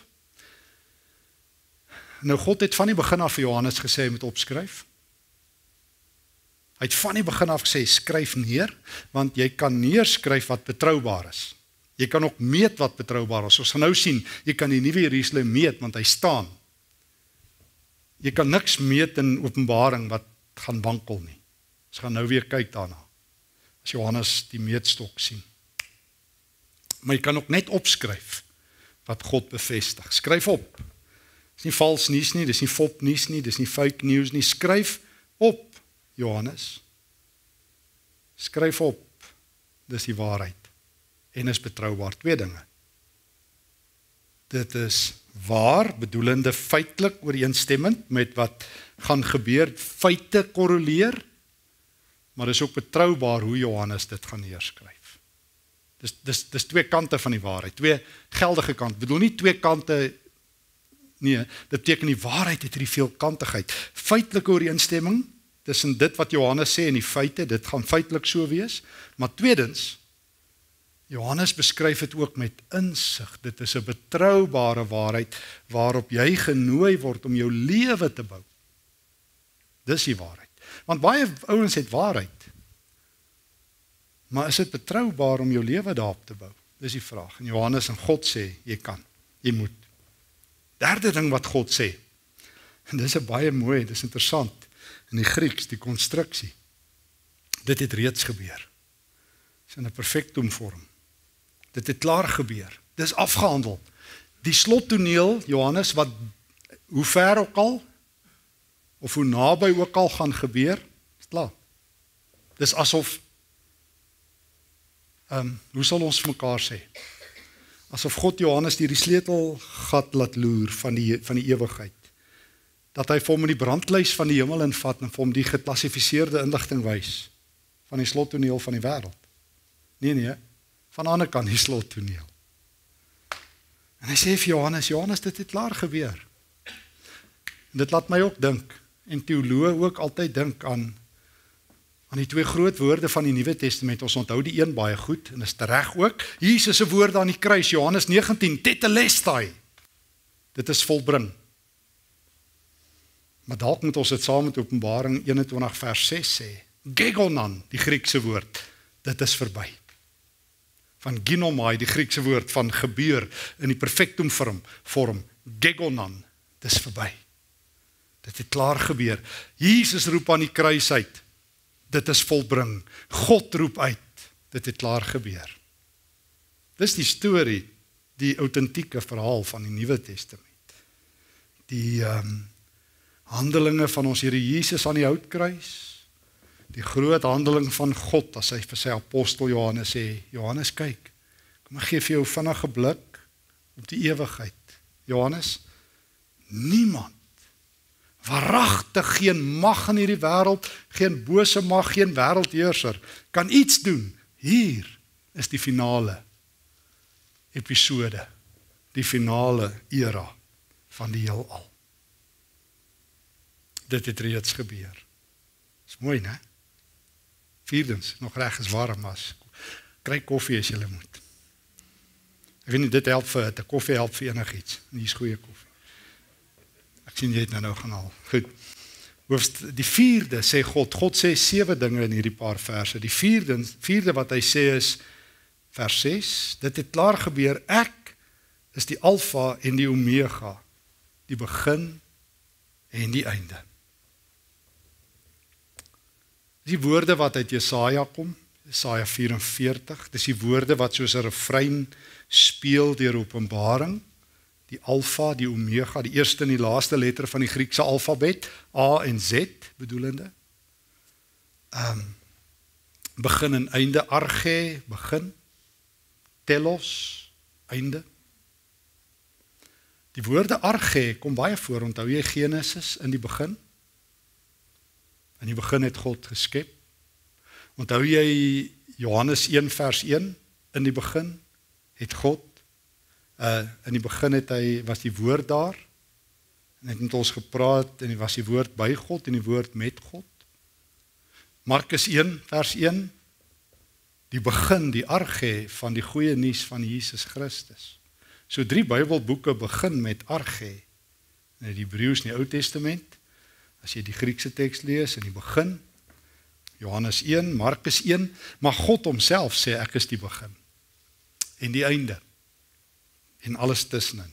Nou God het van die begin af vir Johannes gesê hy moet opskryf. Hy het van die begin af gesê skryf neer, want jy kan neerskryf wat betroubaar is. Jy kan ook meet wat betroubaar is. Ons gaan nou sien, jy kan die nuwe Jerusalem meet want hy staan. Jy kan niks meet in Openbaring wat gaan wankel nie. Ons gaan nou weer kyk daarna. As Johannes die meetstok sien. Maar jy kan ook net opskryf wat God bevestig. Skryf op. Dis nie vals nuus nie, dis nie fop nuus nie, dis nie fake news nie. Skryf op, Johannes. Skryf op. Dis die waarheid. En is betroubaar. Twee dinge. Dit is waar, bedoelende feitelik ooreenstemmend met wat gaan gebeur, feite korreleer, maar dis ook betroubaar hoe Johannes dit gaan neerskryf. Dis dis dis twee kante van die waarheid, twee geldige kante. Ek bedoel nie twee kante nee, dit beteken die waarheid het hierdie veelkantigheid. Feitelike ooreenstemming tussen dit wat Johannes sê en die feite, dit gaan feitelik so wees, maar tweedens Johannes beskryf dit ook met insig. Dit is 'n betroubare waarheid waarop jy genooi word om jou lewe te bou. Dis die waarheid. Want baie ouens het waarheid. Maar is dit betroubaar om jou lewe daarop te bou? Dis die vraag. En Johannes en God sê, jy kan, jy moet. Derde ding wat God sê. En dis 'n baie mooi, dis interessant. In die Grieks, die konstruksie. Dit het reeds gebeur. Dis in 'n perfektum vorm. Dit het klaar gebeur. Dis afgehandel. Die slottoneel, Johannes, wat hoe ver ook al, of hoe naby ook al gaan gebeur, is klaar. Dis asof, um, hoe sal ons vir mekaar sê? Asof God Johannes deur die sleutelgat laat loer van die, van die ewigheid. Dat hy vir hom in die brandluis van die hemel invat en vir hom die geklassifiseerde inligting wys van die slottoneel van die wêreld. Nee, nee, van die ander kant die slottoneel. En hy sê vir Johannes, Johannes, dit het klaar gebeur. En dit laat my ook dink, en teoloë ook altyd dink aan, aan die twee groot woorde van die Nuwe Testament. Ons onthou die een baie goed, en is tereg ook. Jesus se woorde aan die kruis, Johannes negentien, tetelestai. Dit is volbring. Maar dalk moet ons dit saam met Openbaring eenentwintig vers ses sê. Gegonan, die Griekse woord, dit is verby. Van ginomai, die Griekse woord, van gebeur, in die perfectum vorm, vorm gegonan, dit is verby. Dit het klaar gebeur. Jesus roep aan die kruis uit, dit is volbring. God roep uit, dit het klaar gebeur. Dis die storie, die autentieke verhaal van die Nuwe Testament. Die um, handelinge van ons Here Jesus aan die houtkruis, die groot handeling van God, as hy vir sy apostel Johannes sê, Johannes, kyk, kom ek gee vir jou vinnige blik op die ewigheid. Johannes, niemand, waaragtig geen mag in hierdie wêreld, geen bose mag, geen wêreldheerser, kan iets doen. Hier is die finale episode, die finale era van die heelal. Dit het reeds gebeur. Is mooi, né? Vierdens, nog reg is warm as. Kry koffie as jy moet. Ek weet nie, dit help vir, die koffie help vir enigiets. En hier is goeie koffie. Ek sien jy het nou nou gaan haal. Goed. Hoofst, die vierde sê God, God sê sewe dinge in hierdie paar verse. Die vierde, vierde wat hy sê is, vers ses, dit het klaar gebeur, ek is die alfa en die omega, die begin en die einde. Die woorde wat uit Jesaja kom, Jesaja vyf-en-veertig, dis die woorde wat soos 'n refrein speel deur Openbaring, die alfa, die omega, die eerste en die laaste letter van die Griekse alfabet, A en Z bedoelende. Um, begin en einde, arche, begin, telos, einde. Die woorde arche kom baie voor, onthou jy Genesis in die begin? In die begin het God geskep. Onthou jy Johannes een vers een, in die begin het God, uh, in die begin het hy, was die woord daar, en het met ons gepraat, en was die woord by God, en die woord met God. Markus een vers een, die begin, die arche van die goeie nuus van Jesus Christus. So drie Bybelboeke begin met arche, in die Hebreëus in die Ou Testament, as jy die Griekse teks lees, in die begin, Johannes een, Markus een, maar God homself sê, ek is die begin, en die einde, en alles tussenin.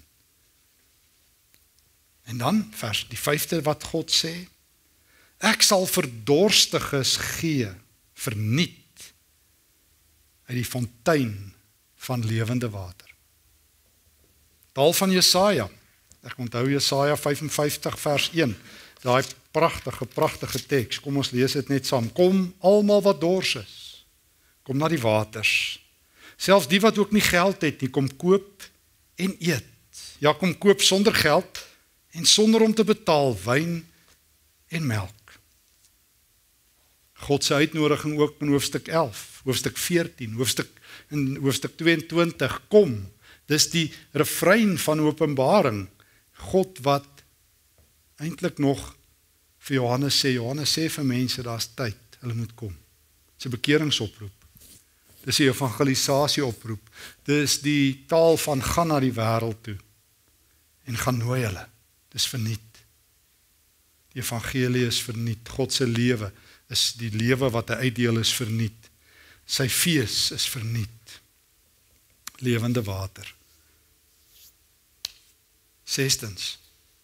En dan, vers die vyfde wat God sê, ek sal verdorstiges gee, verniet, uit die fontein van lewende water. Taal van Jesaja, ek onthou Jesaja vyf-en-vyftig vers een, daai pragtige, pragtige teks, kom ons lees dit net saam, kom almal wat dors is, kom na die waters, selfs die wat ook nie geld het nie, kom koop en eet, ja kom koop sonder geld, en sonder om te betaal, wyn en melk. God se uitnodiging ook in hoofstuk elf, hoofstuk veertien, hoofstuk in hoofstuk tweeëntwintig, kom. Dis die refrein van Openbaring. God wat eintlik nog vir Johannes sê, Johannes sê vir mense, daar's tyd, hulle moet kom. Dis 'n bekeringsoproep. Dis 'n evangelisasie-oproep. Dis die taal van gaan na die wêreld toe en gaan nooi hulle. Dis verniet. Die evangelie is verniet. God se lewe is die lewe wat hy uitdeel is verniet. Sy fees is verniet. Lewende water. Sestens.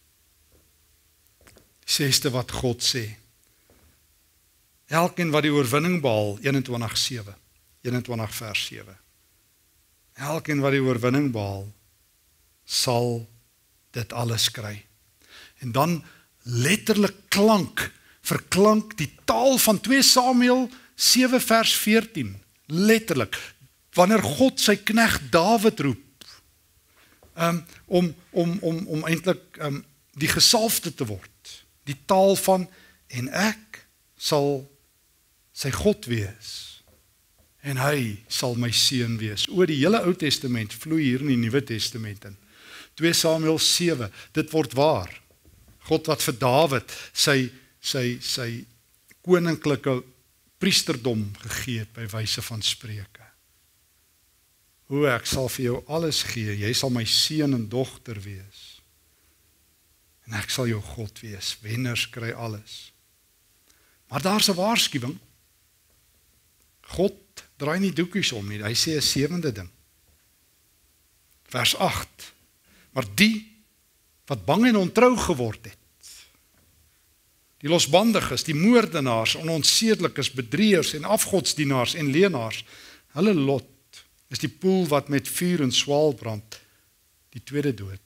Die seste wat God sê. Elkeen wat die oorwinning behaal, eenentwintig sewe. eenentwintig vers sewe. Elkeen wat die oorwinning behaal, sal dit alles kry. En dan letterlik klank, verklank die taal van twee Samuel sewe vers veertien. Letterlik. Wanneer God sy knegt Dawid roep, um, om, om, om, om eintlik um, die gesalfde te word. Die taal van, en ek sal sy God wees. En hy sal my seun wees. O, die hele Ou Testament vloei hier in die Nuwe Testament in. twee Samuel sewe, dit word waar. God wat vir Dawid sy, sy, sy koninklike priesterdom gegee het by wyse van Spreuke. O, ek sal vir jou alles gee, jy sal my seun en dogter wees. En ek sal jou God wees, wenners kry alles. Maar daar's 'n waarskuwing. God draai nie doekies om nie, hy sê 'n sewende ding. Vers agt. Maar die wat bang en ontrou geword het, die losbandiges, die moordenaars, ononsedelikes, bedrieërs en afgodsdienaars en leenaars, hulle lot is die poel wat met vuur en swaal brand, die tweede dood.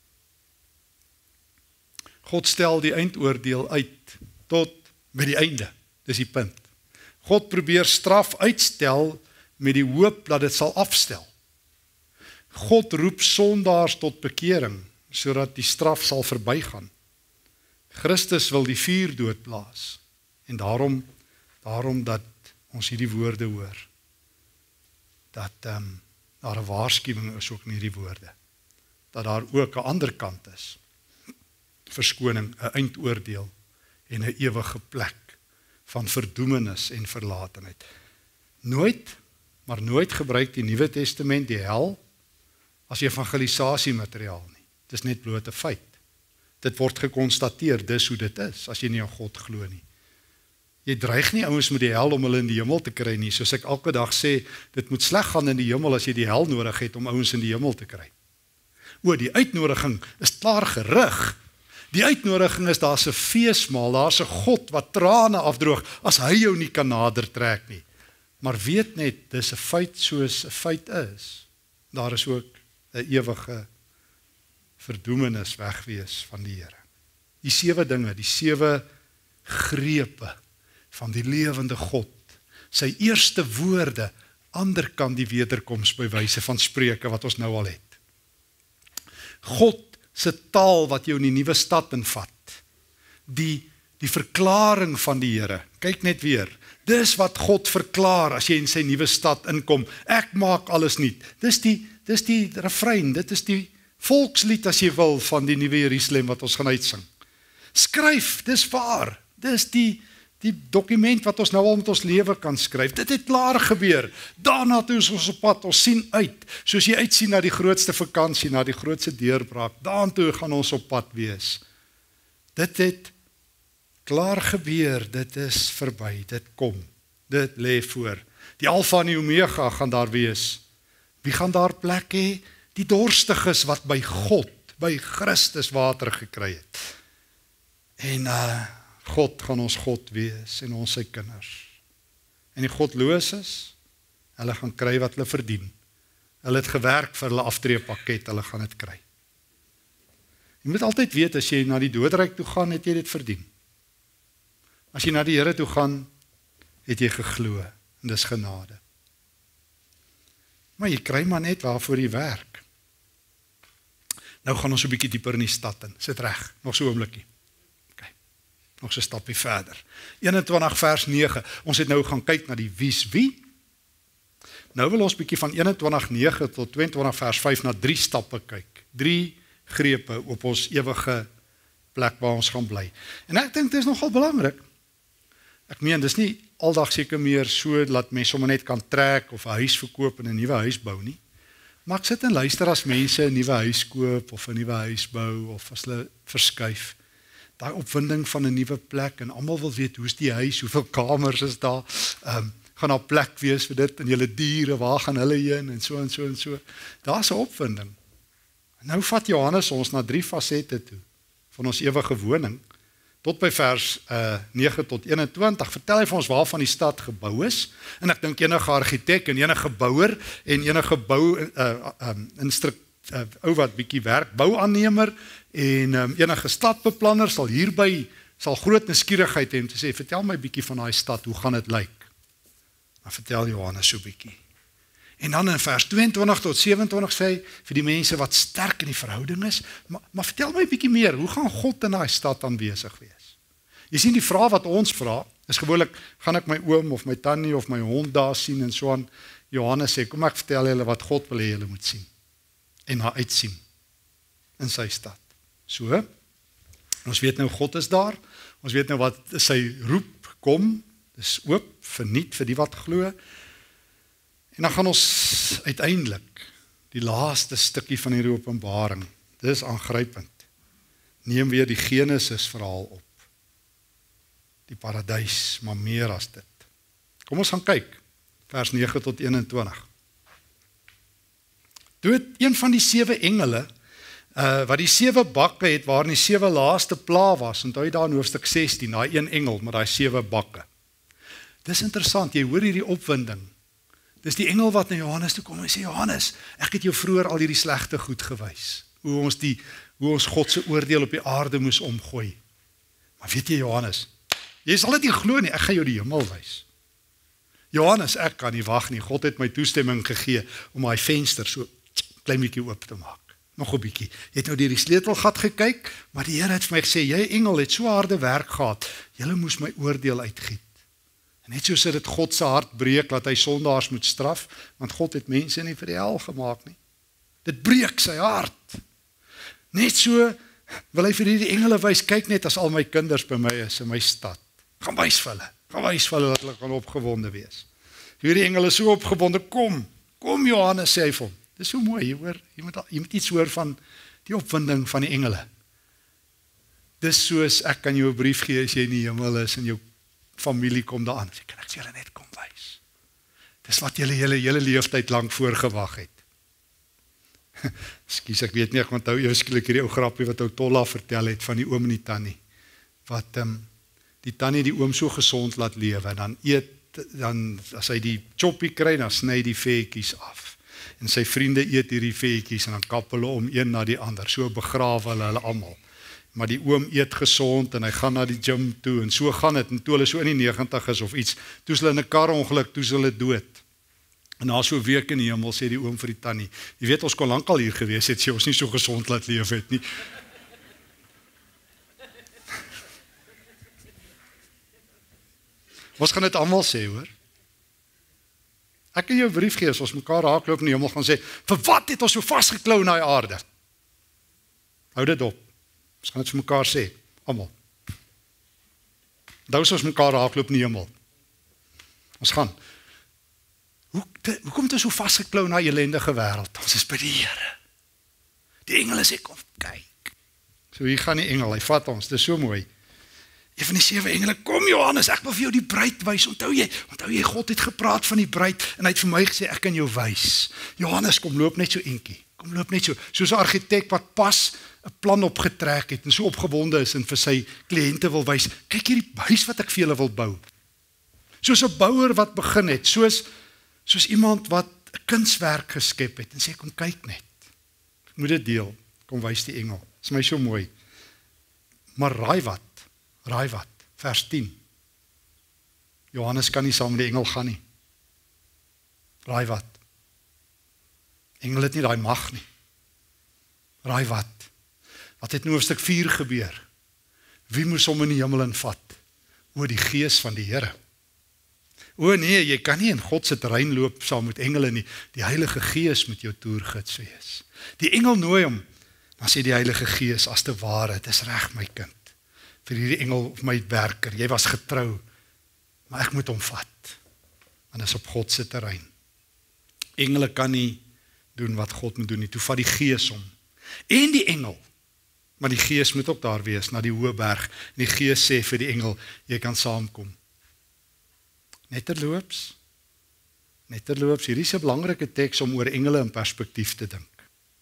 God stel die eindoordeel uit tot by die einde, dis die punt. God probeer straf uitstel met die hoop dat dit sal afstel. God roep sondaars tot bekering, sodat die straf sal verbygaan. Christus wil die vuur doodblaas, en daarom, daarom dat ons hierdie woorde hoor, dat um, daar 'n waarskuwing is ook in hierdie woorde, dat daar ook 'n ander kant is, verskoning, 'n eindoordeel, en 'n ewige plek, van verdoemenis en verlatenheid. Nooit, maar nooit gebruik die Nuwe Testament die hel as evangelisasiemateriaal nie. Dit is net blote feit. Dit word gekonstateer, dis hoe dit is, as jy nie aan God glo nie. Jy dreig nie ouens met die hel om hulle in die hemel te kry nie, soos ek elke dag sê, dit moet sleg gaan in die hemel as jy die hel nodig het om ouens in die hemel te kry. O, die uitnodiging is klaar gerig. Die uitnodiging is, daar's 'n feesmaal, daar's 'n God wat trane afdroog, as hy jou nie kan nader trek nie. Maar weet net, dis 'n feit soos 'n feit is. Daar is ook 'n ewige verdoemenis wegwees van die Here. Die sewe dinge, die sewe grepe van die lewende God, sy eerste woorde, ander kan die wederkoms by wyse van Spreuke wat ons nou al het. God se taal wat jou in die nuwe stad invat, die, die verklaring van die Here, kyk net weer, dis wat God verklaar as jy in sy nuwe stad inkom, ek maak alles nuut, dis die, dis die refrein, dit is die volkslied as jy wil, van die nuwe Jerusalem wat ons gaan uitsing. Skryf, dis waar, dis die, die dokument wat ons nou al met ons lewe kan skryf, dit het klaar gebeur, daarna toe is ons op pad, ons sien uit, soos jy uitsien na die grootste vakansie, na die grootste deurbraak, daartoe gaan ons op pad wees. Dit het klaar gebeur, dit is verby, dit kom, dit lê voor. Die Alfa en die Omega gaan daar wees. Wie gaan daar plek hê? Die dorstiges wat by God, by Christus water gekry het. En uh, God gaan ons God wees en ons sy kinders. En die godloses, hulle gaan kry wat hulle verdien. Hulle het gewerk vir hulle aftreepakket, hulle gaan dit kry. Jy moet altyd weet, as jy na die doodryk toe gaan, het jy dit verdien. As jy na die Here toe gaan, het jy geglo, en dis genade. Maar jy kry maar net waarvoor jy werk. Nou gaan ons 'n bietjie dieper in die stad in. Sit reg, nog so 'n oombliekie. Okay. Nog so 'n stapie verder. eenentwintig vers nege. Ons het nou gaan kyk na die wie's wie. Nou wil ons bietjie van eenentwintig nege tot tweeëntwintig vers vyf na drie stappe kyk. Drie grepe op ons ewige plek waar ons gaan bly. En ek dink dit is nogal belangrik. Ek meen, dis nie aldag seker meer so dat mense sommer net kan trek of 'n huis verkoop en 'n nuwe huis bou nie. Maar ek sit en luister as mense 'n nuwe huis koop of 'n nuwe huis bou of as hulle verskuif. Daai opwinding van 'n nuwe plek en almal wil weet hoe's die huis, hoeveel kamers is daar, ehm um, gaan daar plek wees vir dit en julle diere, waar gaan hulle heen en so en so en so. Daar's 'n opwinding. En nou vat Johannes ons na drie fasette toe van ons ewige woning. Tot by vers uh, nege tot eenentwintig, vertel hy vir ons waarvan die stad gebou is, en ek dink enige argitek en enige bouer en enige bou uh, um, instruk, uh, ou wat bietjie werk, bouaannemer en um, enige stadbeplanner sal hierby sal groot nuuskierigheid hê om te sê, vertel my bietjie van daai stad, hoe gaan dit lyk? Dan vertel Johannes so bietjie. En dan in vers tweeëntwintig tot sewe-en-twintig sê hy, vir die mense wat sterk in die verhouding is, maar, maar vertel my 'n bietjie meer, hoe gaan God in daai stad aanwesig wees? Jy sien die vraag wat ons vra, is gewoonlik, gaan ek my oom of my tannie of my hond daar sien en so aan. Johannes sê, kom ek vertel julle wat God wil hê julle moet sien en na uitsien in sy stad. So, ons weet nou God is daar, ons weet nou wat sy roep kom, dis oop, verniet vir die wat glo. En dan gaan ons uiteindelik die laaste stukkie van hierdie Openbaring. Dit is aangrypend. Neem weer die Genesis verhaal op. Die paradys, maar meer as dit. Kom ons gaan kyk. Vers nege tot eenentwintig. Toe het een van die sewe engele, uh, wat die sewe bakke het, waarin die sewe laaste pla was, onthou jy daar in hoofstuk sestien, daai een engel met daai sewe bakke. Dis interessant, jy hoor hierdie opwinding. Dis die engel wat na Johannes toe kom en sê, Johannes, ek het jou vroeër al hierdie slegte goed gewys. Hoe ons, die, hoe ons God se oordeel op die aarde moes omgooi. Maar weet jy Johannes, jy sal dit nie glo nie, ek gaan jou die hemel wys. Johannes, ek kan nie wag nie, God het my toestemming gegee om daai venster so klein bietjie oop te maak. Nog 'n bietjie. Jy het nou deur die sleutelgat gekyk, maar die Here het vir my gesê, jy engel het so harde werk gehad, jy moes my oordeel uitgiet. Net soos dit God se hart breek, dat hy sondaars moet straf, want God het mense nie vir die hel gemaak nie. Dit breek sy hart. Net so wil hy vir hierdie engele wys, kyk net as al my kinders by my is in my stad. Gaan wys vir hulle, gaan wys vir hulle dat hulle kan opgewonde wees. Hierdie engele is so opgewonde, kom, kom Johannes sê hy vir hom. Dis so mooi, jy hoor, jy moet, jy moet iets hoor van die opwinding van die engele. Dis soos ek kan jou 'n brief gee as jy in die hemel is en jou familie kom daar aan, sê, kan ek sê julle net kom wys. Dis wat julle julle hele leeftyd lank voorgewag het. Skus, ek weet nie, ek onthou jou skielik hierdie ou grappie wat ou Tolla vertel het van die oom en die tannie. Wat um, die tannie die oom so gesond laat lewe, en dan eet, dan as hy die choppie kry, dan sny hy die vetjies af. En sy vriende eet hierdie vetjies en dan kap hulle om een na die ander, so begrawe hulle hulle almal. Maar die oom eet gesond en hy gaan na die gym toe en so gaan dit, en toe hulle so in die negentig is of iets, toe is hulle in 'n karongeluk, toe is hulle dood. En na so 'n week in die hemel sê die oom vir die tannie, jy weet ons kon lankal hier gewees het, sê ons nie so gesond laat leef het nie. Ons gaan dit almal sê, hoor. Ek kan jou 'n brief gee as ons mekaar raakloop in die hemel gaan sê, vir wat het ons so vasgeklou na die aarde? Hou dit op. Ons gaan dit vir mekaar sê, almal. Nou is ons mekaar raakloop in die hemel. Ons gaan. Hoe, te, hoe kom dit so vasgeklou na die ellendige wêreld? Ons is by die Here. Die engele sê, kom kyk. So hier gaan die engel, hy vat ons, dit is so mooi. Een van die sewe engele, kom Johannes, ek wil vir jou die bruid wys. Onthou jy, onthou jy, God het gepraat van die bruid, en hy het vir my gesê, ek kan jou wys. Johannes, kom loop net so eentjie. Kom loop net so, soos 'n argitek wat pas 'n plan opgetrek het en so opgewonde is en vir sy kliënte wil wys, kyk hierdie huis wat ek vir julle wil bou. Soos 'n bouer wat begin het, soos soos iemand wat 'n kunswerk geskep het en sê kom kyk net. Ek moet dit deel. Kom wys die engel. Dit is my so mooi. Maar raai wat? Raai wat? Vers tien. Johannes kan nie saam met die engel gaan nie. Raai wat? Engel het nie daai mag nie. Raai wat? Wat het in hoofstuk vier gebeur? Wie moes hom in die hemel invat? O, die gees van die Here. O nee, jy kan nie in God se terrein loop saam met engele nie. Die Heilige Gees moet jou toergids wees. Die engel nooi hom, dan sê die Heilige Gees as te ware, dit is reg my kind, vir hierdie engel of my werker, jy was getrou, maar ek moet hom vat, want is op God se terrein. Engele kan nie doen wat God moet doen nie, toe vat die Gees hom, en die engel, maar die Gees moet ook daar wees, na die hoë berg, en die Gees sê vir die engel, jy kan saamkom. Netterloops, netterloops, hier is 'n belangrike teks om oor engele in perspektief te dink.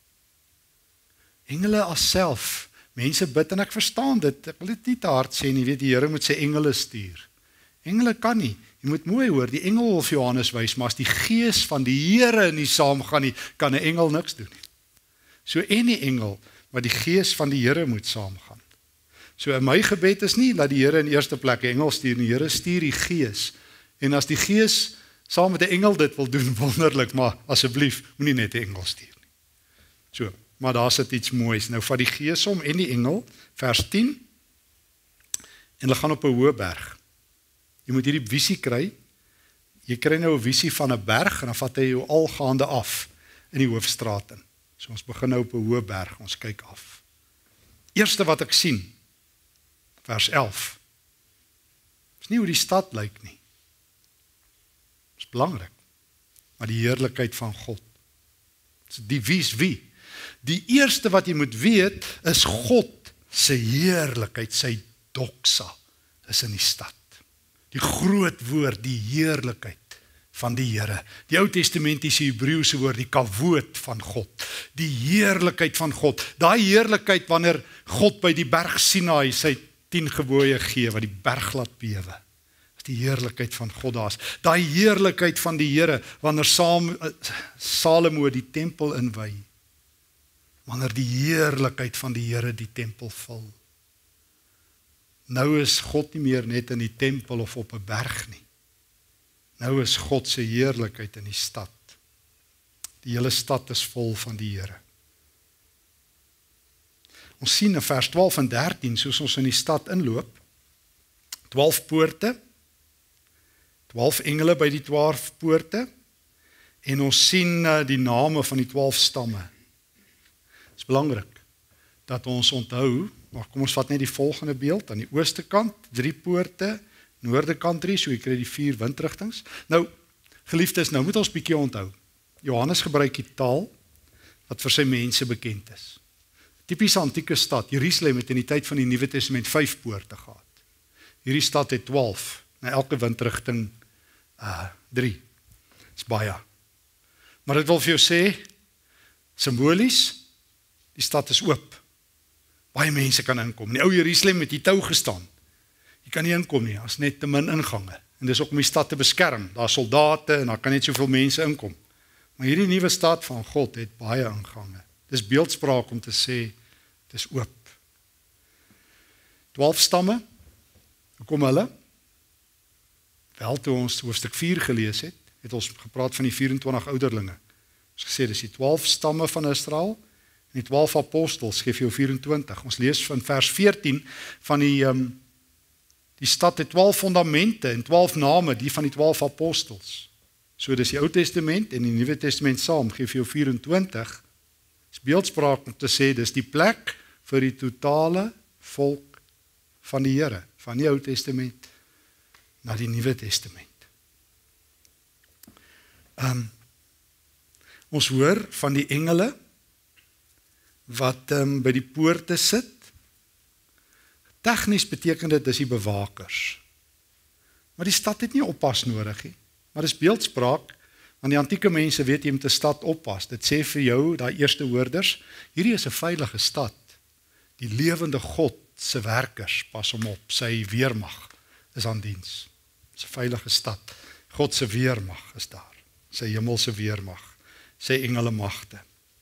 Engele as self, mense bid en ek verstaan dit, ek wil dit nie te hard sê nie, weet die Here moet sy engele stuur. Engele kan nie, jy moet mooi hoor, die engel wil vir Johannes wys, maar as die Gees van die Here nie saamgaan nie, kan 'n engel niks doen nie. So en die engel, maar die Gees van die Here moet saamgaan. So in my gebed is nie, dat die Here in eerste plek 'n engel stuur, die Here stuur die Gees, en as die Gees saam met 'n engel dit wil doen, wonderlik, maar asseblief, moenie net 'n engel stuur nie. So, maar daar sit iets moois. Nou vat die Gees om en die engel, vers tien, en hulle gaan op 'n hoë berg. Jy moet hierdie visie kry, jy kry nou 'n visie van 'n berg, en dan vat hy jou algaande af, in die hoofstraat in. So ons begin nou op 'n hoë berg, ons kyk af. Eerste wat ek sien, vers elf, is nie hoe die stad lyk nie. Dit is belangrik, maar die heerlikheid van God. Die wie is wie? Die eerste wat jy moet weet, is God se heerlikheid, sy doxa, is in die stad. Die groot woord, die heerlikheid van die Here. Die Ou Testamentiese Hebreëse woord, die kavoot van God. Die heerlikheid van God. Daai heerlikheid wanneer God by die berg Sinaï sy tien gebooie gee, wat die berg laat bewe. Die heerlikheid van God daar is. Daai heerlikheid van die Here, wanneer saam, Salomo die tempel inwy. Wanneer die heerlikheid van die Here die tempel vul. Nou is God nie meer net in die tempel of op 'n berg nie. Nou is God se heerlikheid in die stad. Die hele stad is vol van die Here. Ons sien in vers twaalf en dertien, soos ons in die stad inloop, twaalf poorte, twaalf engele by die twaalf poorte, en ons sien uh, die name van die twaalf stamme. Het is belangrik, dat ons onthou, maar kom ons vat net die volgende beeld, aan die ooste kant, drie poorte, noorde kant drie, so jy kry die vier windrigtings. Nou, geliefdes, nou moet ons bietjie onthou, Johannes gebruik die taal, wat vir sy mense bekend is. Typiese antieke stad, Jerusalem het in die tyd van die Nuwe Testament vyf poorte gehad. Hierdie stad het twaalf, na elke windrigting uh, drie. Dis baie. Maar dit wil vir jou sê, simbolies, die stad is oop. Baie mense kan inkom. In die ou Jerusalem het die tou gestaan. Jy kan nie inkom nie, as net te min ingange. En dis ook om die stad te beskerm. Daar is soldate en daar kan net soveel mense inkom. Maar hierdie nuwe stad van God het baie ingange. Dis beeldspraak om te sê, dis oop. twaalf stamme, hoe kom hulle? Wel, toe ons hoofstuk vier gelees het, het ons gepraat van die vyf-en-twintig ouderlinge. Ons gesê, dis die twaalf stamme van Israel, en die twaalf apostels, geef jou vyf-en-twintig. Ons lees van vers veertien, van die, um, die stad het twaalf fondamente, en twaalf name, die van die twaalf apostels. So dis die Ou Testament, en die Nuwe Testament saam, geef jou vyf-en-twintig, is beeldspraak om te sê, dis die plek, vir die totale volk van die Here, van die Ou Testament, na die Nuwe Testament. Um, ons hoor van die engele, wat um, by die poorte sit. Tegnies beteken dit, dis die bewakers. Maar die stad het nie oppas nodig nie, maar dis beeldspraak, want die antieke mense weet jy moet 'n stad oppas. Dit sê vir jou, daai eerste hoorders, hierdie is 'n veilige stad. Die lewende God se werkers pas hom op, sy weermag is aan diens. Dis 'n veilige stad. God se weermag is daar. Sy hemelse weermag, sy engele magte.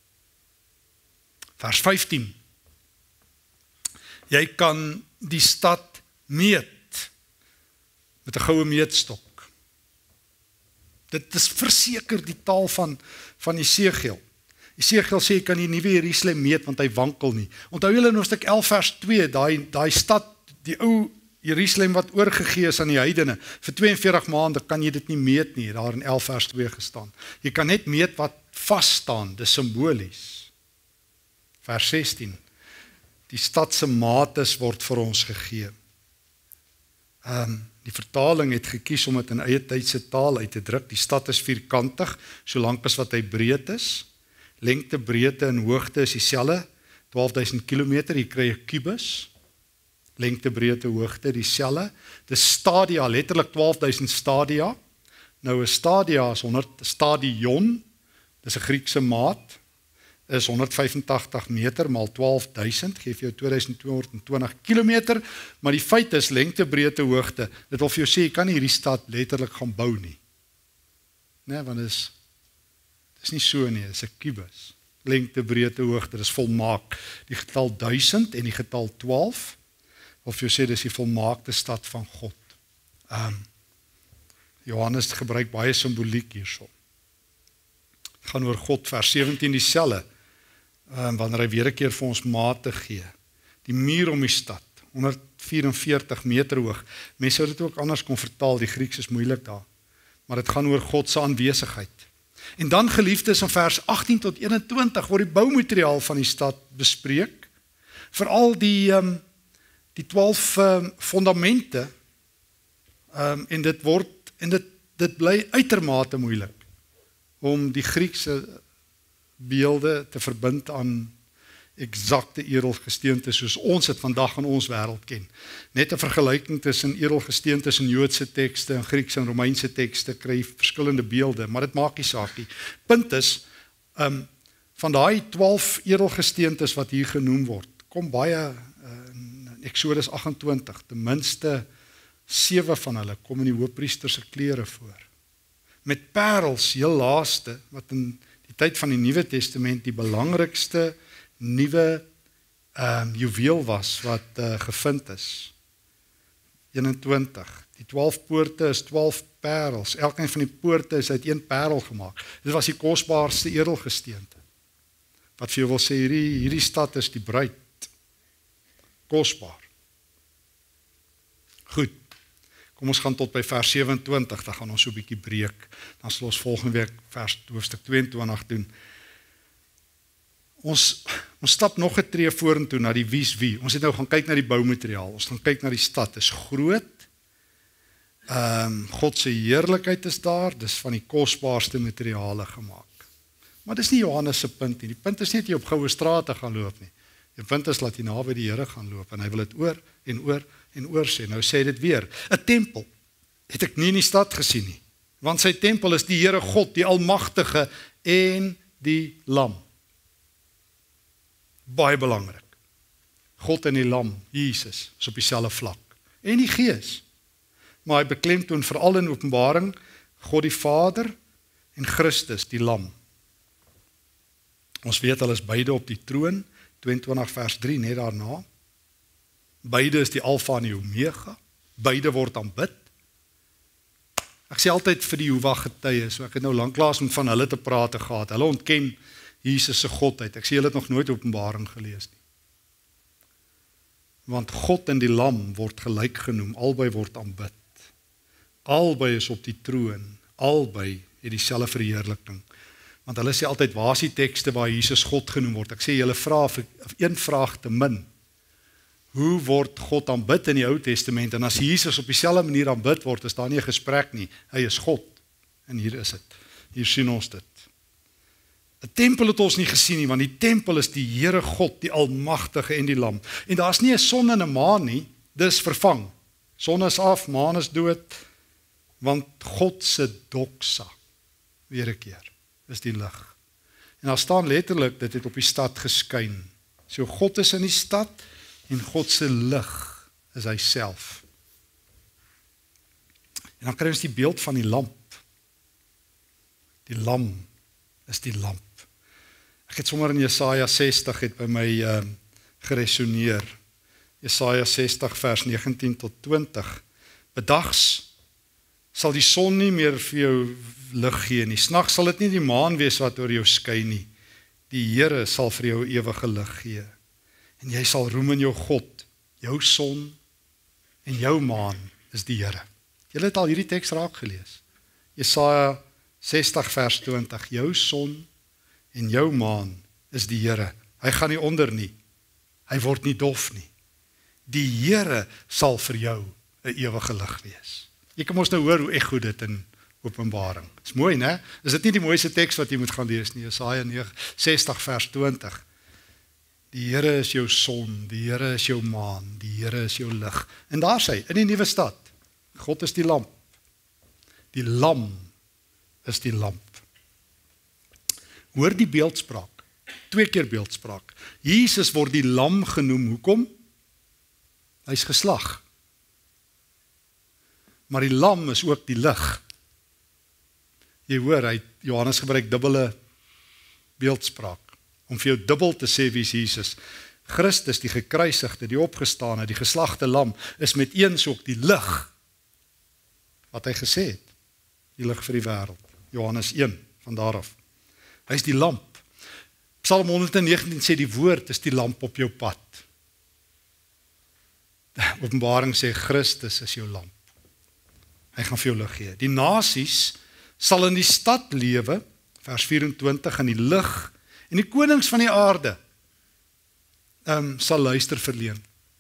Vers vyftien. Jy kan die stad meet met 'n goue meetstok. Dit is verseker die taal van, van Esegiel. Esegiel sê, jy kan die nuwe Jerusalem meet, want hy wankel nie. Onthou julle in hoofstuk elf vers twee, daai, daai stad, Die ou Jerusalem wat oorgegee is aan die heidene, vir twee en veertig maande kan jy dit nie meet nie, daar in elf vers twee gestaan. Jy kan net meet wat vas staan, dis simbolies. Vers sestien, die stad se mates word vir ons gegee. Um, die vertaling het gekies om dit in eie tydse taal uit te druk. Die stad is vierkantig, solank as wat hy breed is. Lengte, breedte en hoogte is dieselfde, twaalf duisend kilometer, jy kry 'n kubus. Lengte, breedte, hoogte, dieselfde. Dis stadia, letterlik twaalf duisend stadia. Nou 'n stadia is honderd, stadion, dis 'n Griekse maat, is honderd vyfentagtig meter maal twaalf duisend, gee vir jou twee duisend twee honderd twintig kilometer, maar die feit is lengte, breedte, hoogte. Dit wil vir jou sê, jy kan nie hierdie stad letterlik gaan bou nie. Nee, want dit is, dit is nie so nie, dit is 'n kubus. Lengte, breedte, hoogte, dit is volmaak. Die getal duisend en die getal twaalf, wil vir jou sê, dit is die volmaakte stad van God. Um, Johannes gebruik baie simboliek hierso. Het gaan oor God, vers sewentien dieselfde, um, wanneer hy weer 'n keer vir ons mate gee. Die muur om die stad, honderd vyf en veertig meter hoog. Mense sou dit ook anders kon vertaal, die Grieks is moeilik daar. Maar dit gaan oor God se aanwesigheid. En dan geliefdes in vers agttien tot eenentwintig word die boumateriaal van die stad bespreek. Veral die um, die twaalf um, fondamente um, en dit word en dit dit bly uitermate moeilik om die Griekse beelde te verbind aan eksakte edelgesteente soos ons dit vandag in ons wêreld ken. Net 'n vergelyking tussen edelgesteentes in Joodse tekste en Griekse en Romeinse tekste kry verskillende beelde, maar dit maak nie saak nie. Punt is, um, van daai twaalf edelgesteentes wat hier genoem word, kom baie uh, in Eksodus agt en twintig, ten minste sewe van hulle kom in die hoofpriester se klere voor. Met parels, heel laaste, wat in die tyd van die Nuwe Testament die belangrikste nuwe um, juweel was wat uh, gevind is. eenentwintig. Die twaalf poorte is twaalf parels. Elkeen van die poorte is uit een parel gemaak. Dit was die kosbaarste edelgesteente. Wat vir jou wil sê, hierdie, hierdie stad is die bruid. Kosbaar. Goed. Kom ons gaan tot by vers sewenentwintig, dan gaan ons so 'n bietjie breek. Dan sal ons volgende week vers hoofstuk tweeëntwintig doen. Ons, ons stap nog 'n tree vorentoe na die wie's wie. Ons het nou gaan kyk na die boumateriaal. Ons gaan kyk na die stad. Dit is groot. Ehm um, God se heerlikheid is daar. Dis van die kosbaarste materiale gemaak. Maar dis nie Johannes se punt nie. Die punt is nie dat jy op goue strate gaan loop nie. Die punt is dat jy naby die Here gaan loop en hy wil dit oor en oor en oor sê. Nou sê dit weer. 'n Tempel het ek nie in die stad gesien nie. Want sy tempel is die Here God, die Almagtige en die Lam. Baie belangrik. God en die Lam, Jesus, is op dieselfde vlak. En die Gees. Maar hy beklemtoon veral in Openbaring God die Vader en Christus die Lam. Ons weet hulle is beide op die troon, tweeëntwintig vers drie, net daarna. Beide is die Alfa en die Omega. Beide word aanbid. Ek sê altyd vir die Jehovah getuies, so ek het nou lanklaas om van hulle te praat gehad. Hulle ontken Jesus se godheid. Ek sê hulle het nog nooit Openbaring gelees nie. Want God en die Lam word gelyk genoem, albei word aanbid. Albei is op die troon, albei het dieselfde verheerliking. Want hulle sê altyd, waar is die tekste waar Jesus God genoem word? Ek sê julle vra vir een vraag te min. Hoe word God aanbid in die Ou Testament? En as Jesus op dieselfde manier aanbid word, is daar nie 'n gesprek nie. Hy is God. En hier is dit. Hier sien ons dit. 'n Tempel het ons nie gesien nie, want die tempel is die Here God, die Almagtige en die Lam. En daar's nie 'n son en 'n maan nie, dis vervang. Son is af, maan is dood, want God se doxa, weer 'n keer, is die lig. En daar staan letterlik, dit het op die stad geskyn. So God is in die stad, en God se lig is hy self. En dan kry ons die beeld van die lamp. Die lam is die lamp. Ek het sommer in Jesaja sestig het by my uh, geresoneer. Jesaja sestig vers negentien tot twintig. Bedags sal die son nie meer vir jou lig gee nie. Snags sal dit nie die maan wees wat oor jou skyn nie. Die Here sal vir jou ewige lig gee. En jy sal roem in jou God, jou son en jou maan is die Here. Julle het al hierdie teks raak gelees. Jesaja sestig vers twintig, jou son en jou maan is die Here. Hy gaan nie onder nie. Hy word nie dof nie. Die Here sal vir jou 'n ewige lig wees. Jy kan mos nou hoor hoe ek goed dit in Openbaring. Dis mooi, né? Is dit nie die mooiste teks wat jy moet gaan lees nie? Jesaja sestig vers twintig. Die Here is jou son, die Here is jou maan, die Here is jou lig. En daar sê, in die nuwe stad, God is die lamp. Die lam is die lamp. Hoor die beeldspraak. Twee keer beeldspraak. Jesus word die lam genoem. Hoekom? Hy is geslag. Maar die lam is ook die lig. Jy hoor, hy, Johannes gebruik dubbele beeldspraak. Om vir jou dubbel te sê wie is Jesus. Christus, die gekruisigde, die opgestane, die geslagte lam, is met eens ook die lig. Wat hy gesê het. Die lig vir die wêreld. Johannes een, van daar af. Hy is die lamp. Psalm honderdnegentien sê die woord is die lamp op jou pad. Openbaring sê Christus is jou lamp. Hy gaan vir jou lig gee. Die nasies sal in die stad lewe, vers vyf-en-twintig, in die lig, en die konings van die aarde um, sal luister verleen.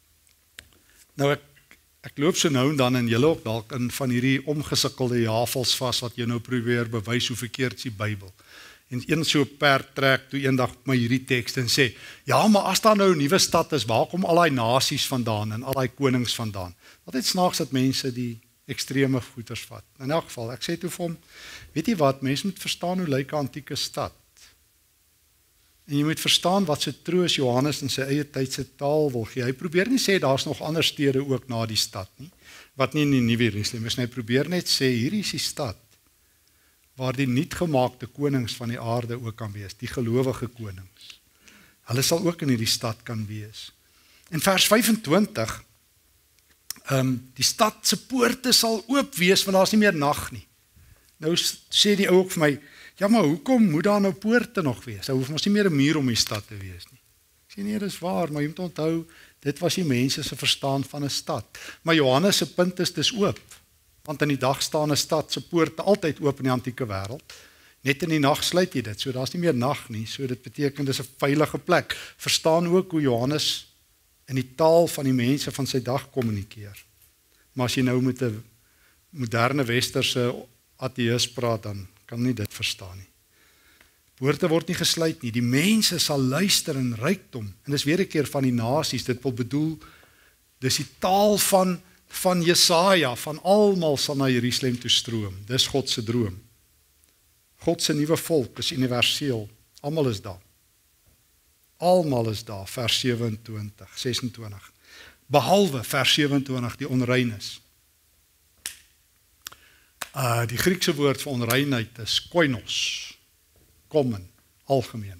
Nou ek, ek loop so nou en dan en julle ook dalk in van hierdie omgesukkelde jafels vas wat jy nou probeer bewys hoe verkeerd is die Bybel. En een so perd trek toe eendag my hierdie teks en sê, ja, maar as daar nou 'n nuwe stad is, waar kom al die nasies vandaan en al die konings vandaan? Wat het snaaks dat mense die ekstreme voeters vat. In elk geval, ek sê toe vir hom, weet jy wat, mense moet verstaan hoe lyk 'n antieke stad. En jy moet verstaan wat se troos Johannes in sy eie tyd se taal wil gee. Hy probeer nie sê daar's nog ander stede ook na die stad nie, wat nie in die Nuwe Jerusalem is nie. Hy probeer net sê hierdie is die stad waar die nuutgemaakte konings van die aarde ook kan wees, die gelowige konings. Hulle sal ook in hierdie stad kan wees. In vers vyf-en-twintig, um, die stad se poorte sal oop wees, want daar's nie meer nag nie. Nou sê die ou ook vir my, ja, maar hoekom moet daar nou poorte nog wees? Daar hoef ons nie meer 'n muur om die stad te wees nie. Ek sê nee, dis waar, maar jy moet onthou, dit was die mense se verstaan van 'n stad. Maar Johannes se punt is dis oop. Want in die dag staan 'n stad se poorte altyd oop in die antieke wêreld. Net in die nag sluit jy dit, so daar's nie meer nag nie. So dit beteken dis 'n veilige plek. Verstaan ook hoe Johannes in die taal van die mense van sy dag kommunikeer. Maar as jy nou met 'n moderne westerse ateïs praat, dan kan nie dit verstaan nie. Poorte word nie gesluit nie. Die mense sal luister in rykdom. En dis weer 'n keer van die nasies. Dit wil bedoel, dis die taal van van Jesaja, van almal sal na Jerusalem toe stroom. Dis God se droom. God se nuwe volk is universeel. Almal is daar. Almal is daar, vers sewe-en-twintig, ses-en-twintig. Behalwe vers sewe-en-twintig, die onreines. Uh, die Griekse woord vir onreinheid is koinos, common, algemeen.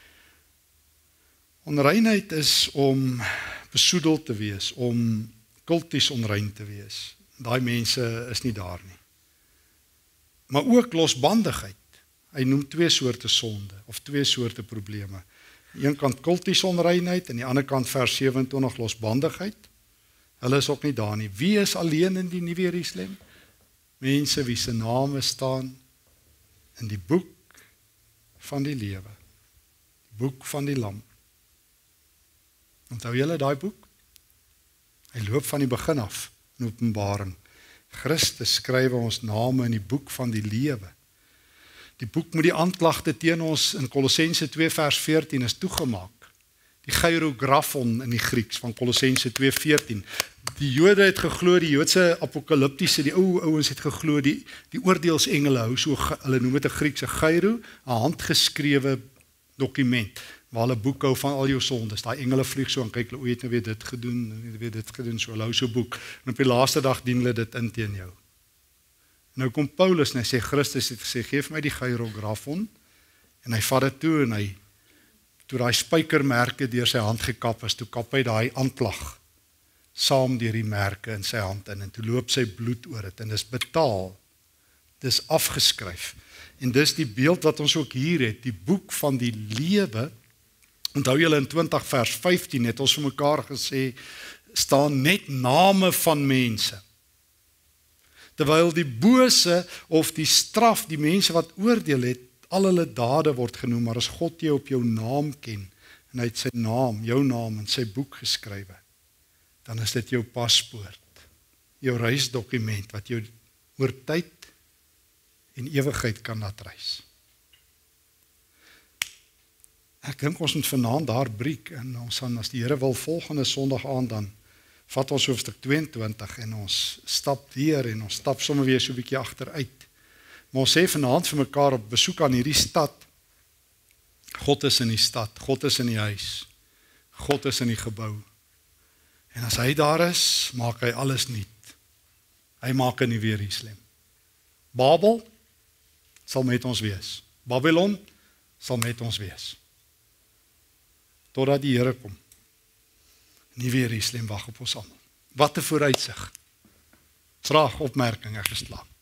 Onreinheid is om besoedeld te wees, om kulties onrein te wees. Daai mense is nie daar nie. Maar ook losbandigheid. Hy noem twee soorte sonde, of twee soorte probleme. Aan die een kant kulties onreinheid, en aan die ander kant vers sewe-en-twintig losbandigheid. Hulle is ook nie daar nie. Wie is alleen in die Nuwe Jerusalem? Mense wie se name staan in die boek van die lewe. Boek van die lam. Onthou julle daai boek? Hy loop van die begin af in Openbaring. Christus skryf ons name in die boek van die lewe. Die boek met die aanklagte teen ons in Kolossense twee vers veertien is toegemaak. Die Geirografon in die Grieks van Kolossense twee veertien. Die Jode het geglo, die Joodse apokaliptiese, die ou ouens het geglo, die, die oordeelsengele hou so, hulle noem dit 'n Griekse Geiro, 'n handgeskrewe dokument, waar hulle boek hou van al jou sondes. Daai engele vlieg so en kyk, hulle het nou weer dit gedoen, hulle weer dit gedoen, so hulle hou so boek. En op die laaste dag dien hulle dit in teen jou. Nou kom Paulus en hy sê, Christus het gesê, geef my die Geirografon, en hy vat dit toe, en hy, toe daai spykermerke deur sy hand gekap is, toe kap hy daai aanklag, saam deur die merke in sy hand in, en toe loop sy bloed oor het, en dis betaal, dis afgeskryf, en dis die beeld wat ons ook hier het, die boek van die lewe. Onthou julle in twintig vers vyftien het ons vir mekaar gesê, staan net name van mense. Terwyl die bose of die straf, die mense wat oordeel het, al hulle dade word genoem, maar as God jou op jou naam ken, en hy het sy naam, jou naam in sy boek geskrywe, dan is dit jou paspoort, jou reisdokument, wat jou oor tyd en ewigheid kan laat reis. Ek dink ons moet vanaand daar breek, en ons gaan, as die Here wil, volgende Sondag aand dan, vat ons hoofstuk tweeëntwintig, en ons stap weer, en ons stap sommer weer so 'n bietjie agteruit. Maar ons sê vanaand vir mekaar op besoek aan hierdie stad, God is in die stad, God is in die huis, God is in die gebou. En as hy daar is, maak hy alles nuut. Hy maak 'n nuwe Jerusalem. Babel sal met ons wees. Babylon sal met ons wees. Totdat die Here kom. Nuwe Jerusalem wag op ons almal. Wat 'n vooruitsig. Vraag, opmerking, ek is klaar.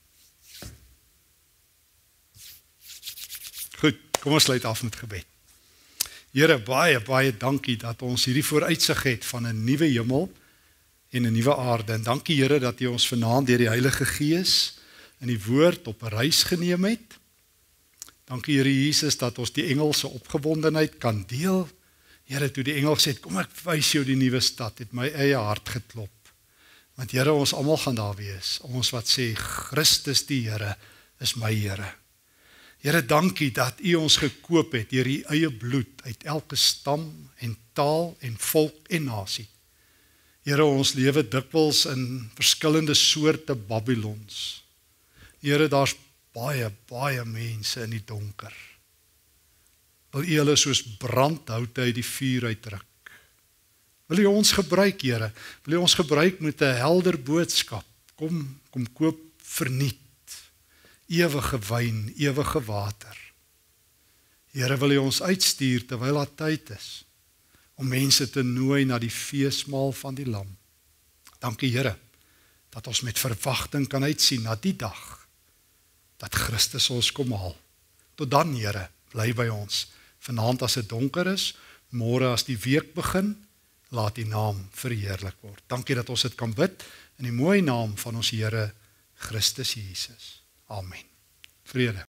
Goed, kom ons sluit af met gebed. Here, baie, baie dankie dat ons hierdie vooruitsig het van 'n nuwe hemel en 'n nuwe aarde. En dankie Here dat U ons vanaand deur die Heilige Gees in die woord op 'n reis geneem het. Dankie Here Jesus dat ons die engelse opgewondenheid kan deel. Here, toe die engel sê, kom ek wys jou die nuwe stad, het my eie hart geklop. Want Here, ons almal gaan daar wees. Ons wat sê, Christus die Here is my Here. Here, dankie dat U ons gekoop het deur U eie bloed uit elke stam en taal en volk en nasie. Here, ons lewe dikwels in verskillende soorte Babylons. Here, daar's baie, baie mense in die donker. Wil U hulle soos brandhoute uit die vuur uitruk? Wil U ons gebruik, Here? Wil U ons gebruik met 'n helder boodskap? Kom, kom koop verniet. Ewige wyn, ewige water. Here, wil U ons uitstuur terwyl daar tyd is, om mense te nooi na die feesmaal van die Lam. Dankie Here, dat ons met verwagting kan uitsien na die dag, dat Christus ons kom haal. Tot dan, Here, bly by ons. Vanaand as dit donker is, môre as die week begin, laat die naam verheerlik word. Dankie dat ons dit kan bid in die mooi naam van ons Here Christus Jesus. Amen. Vrede.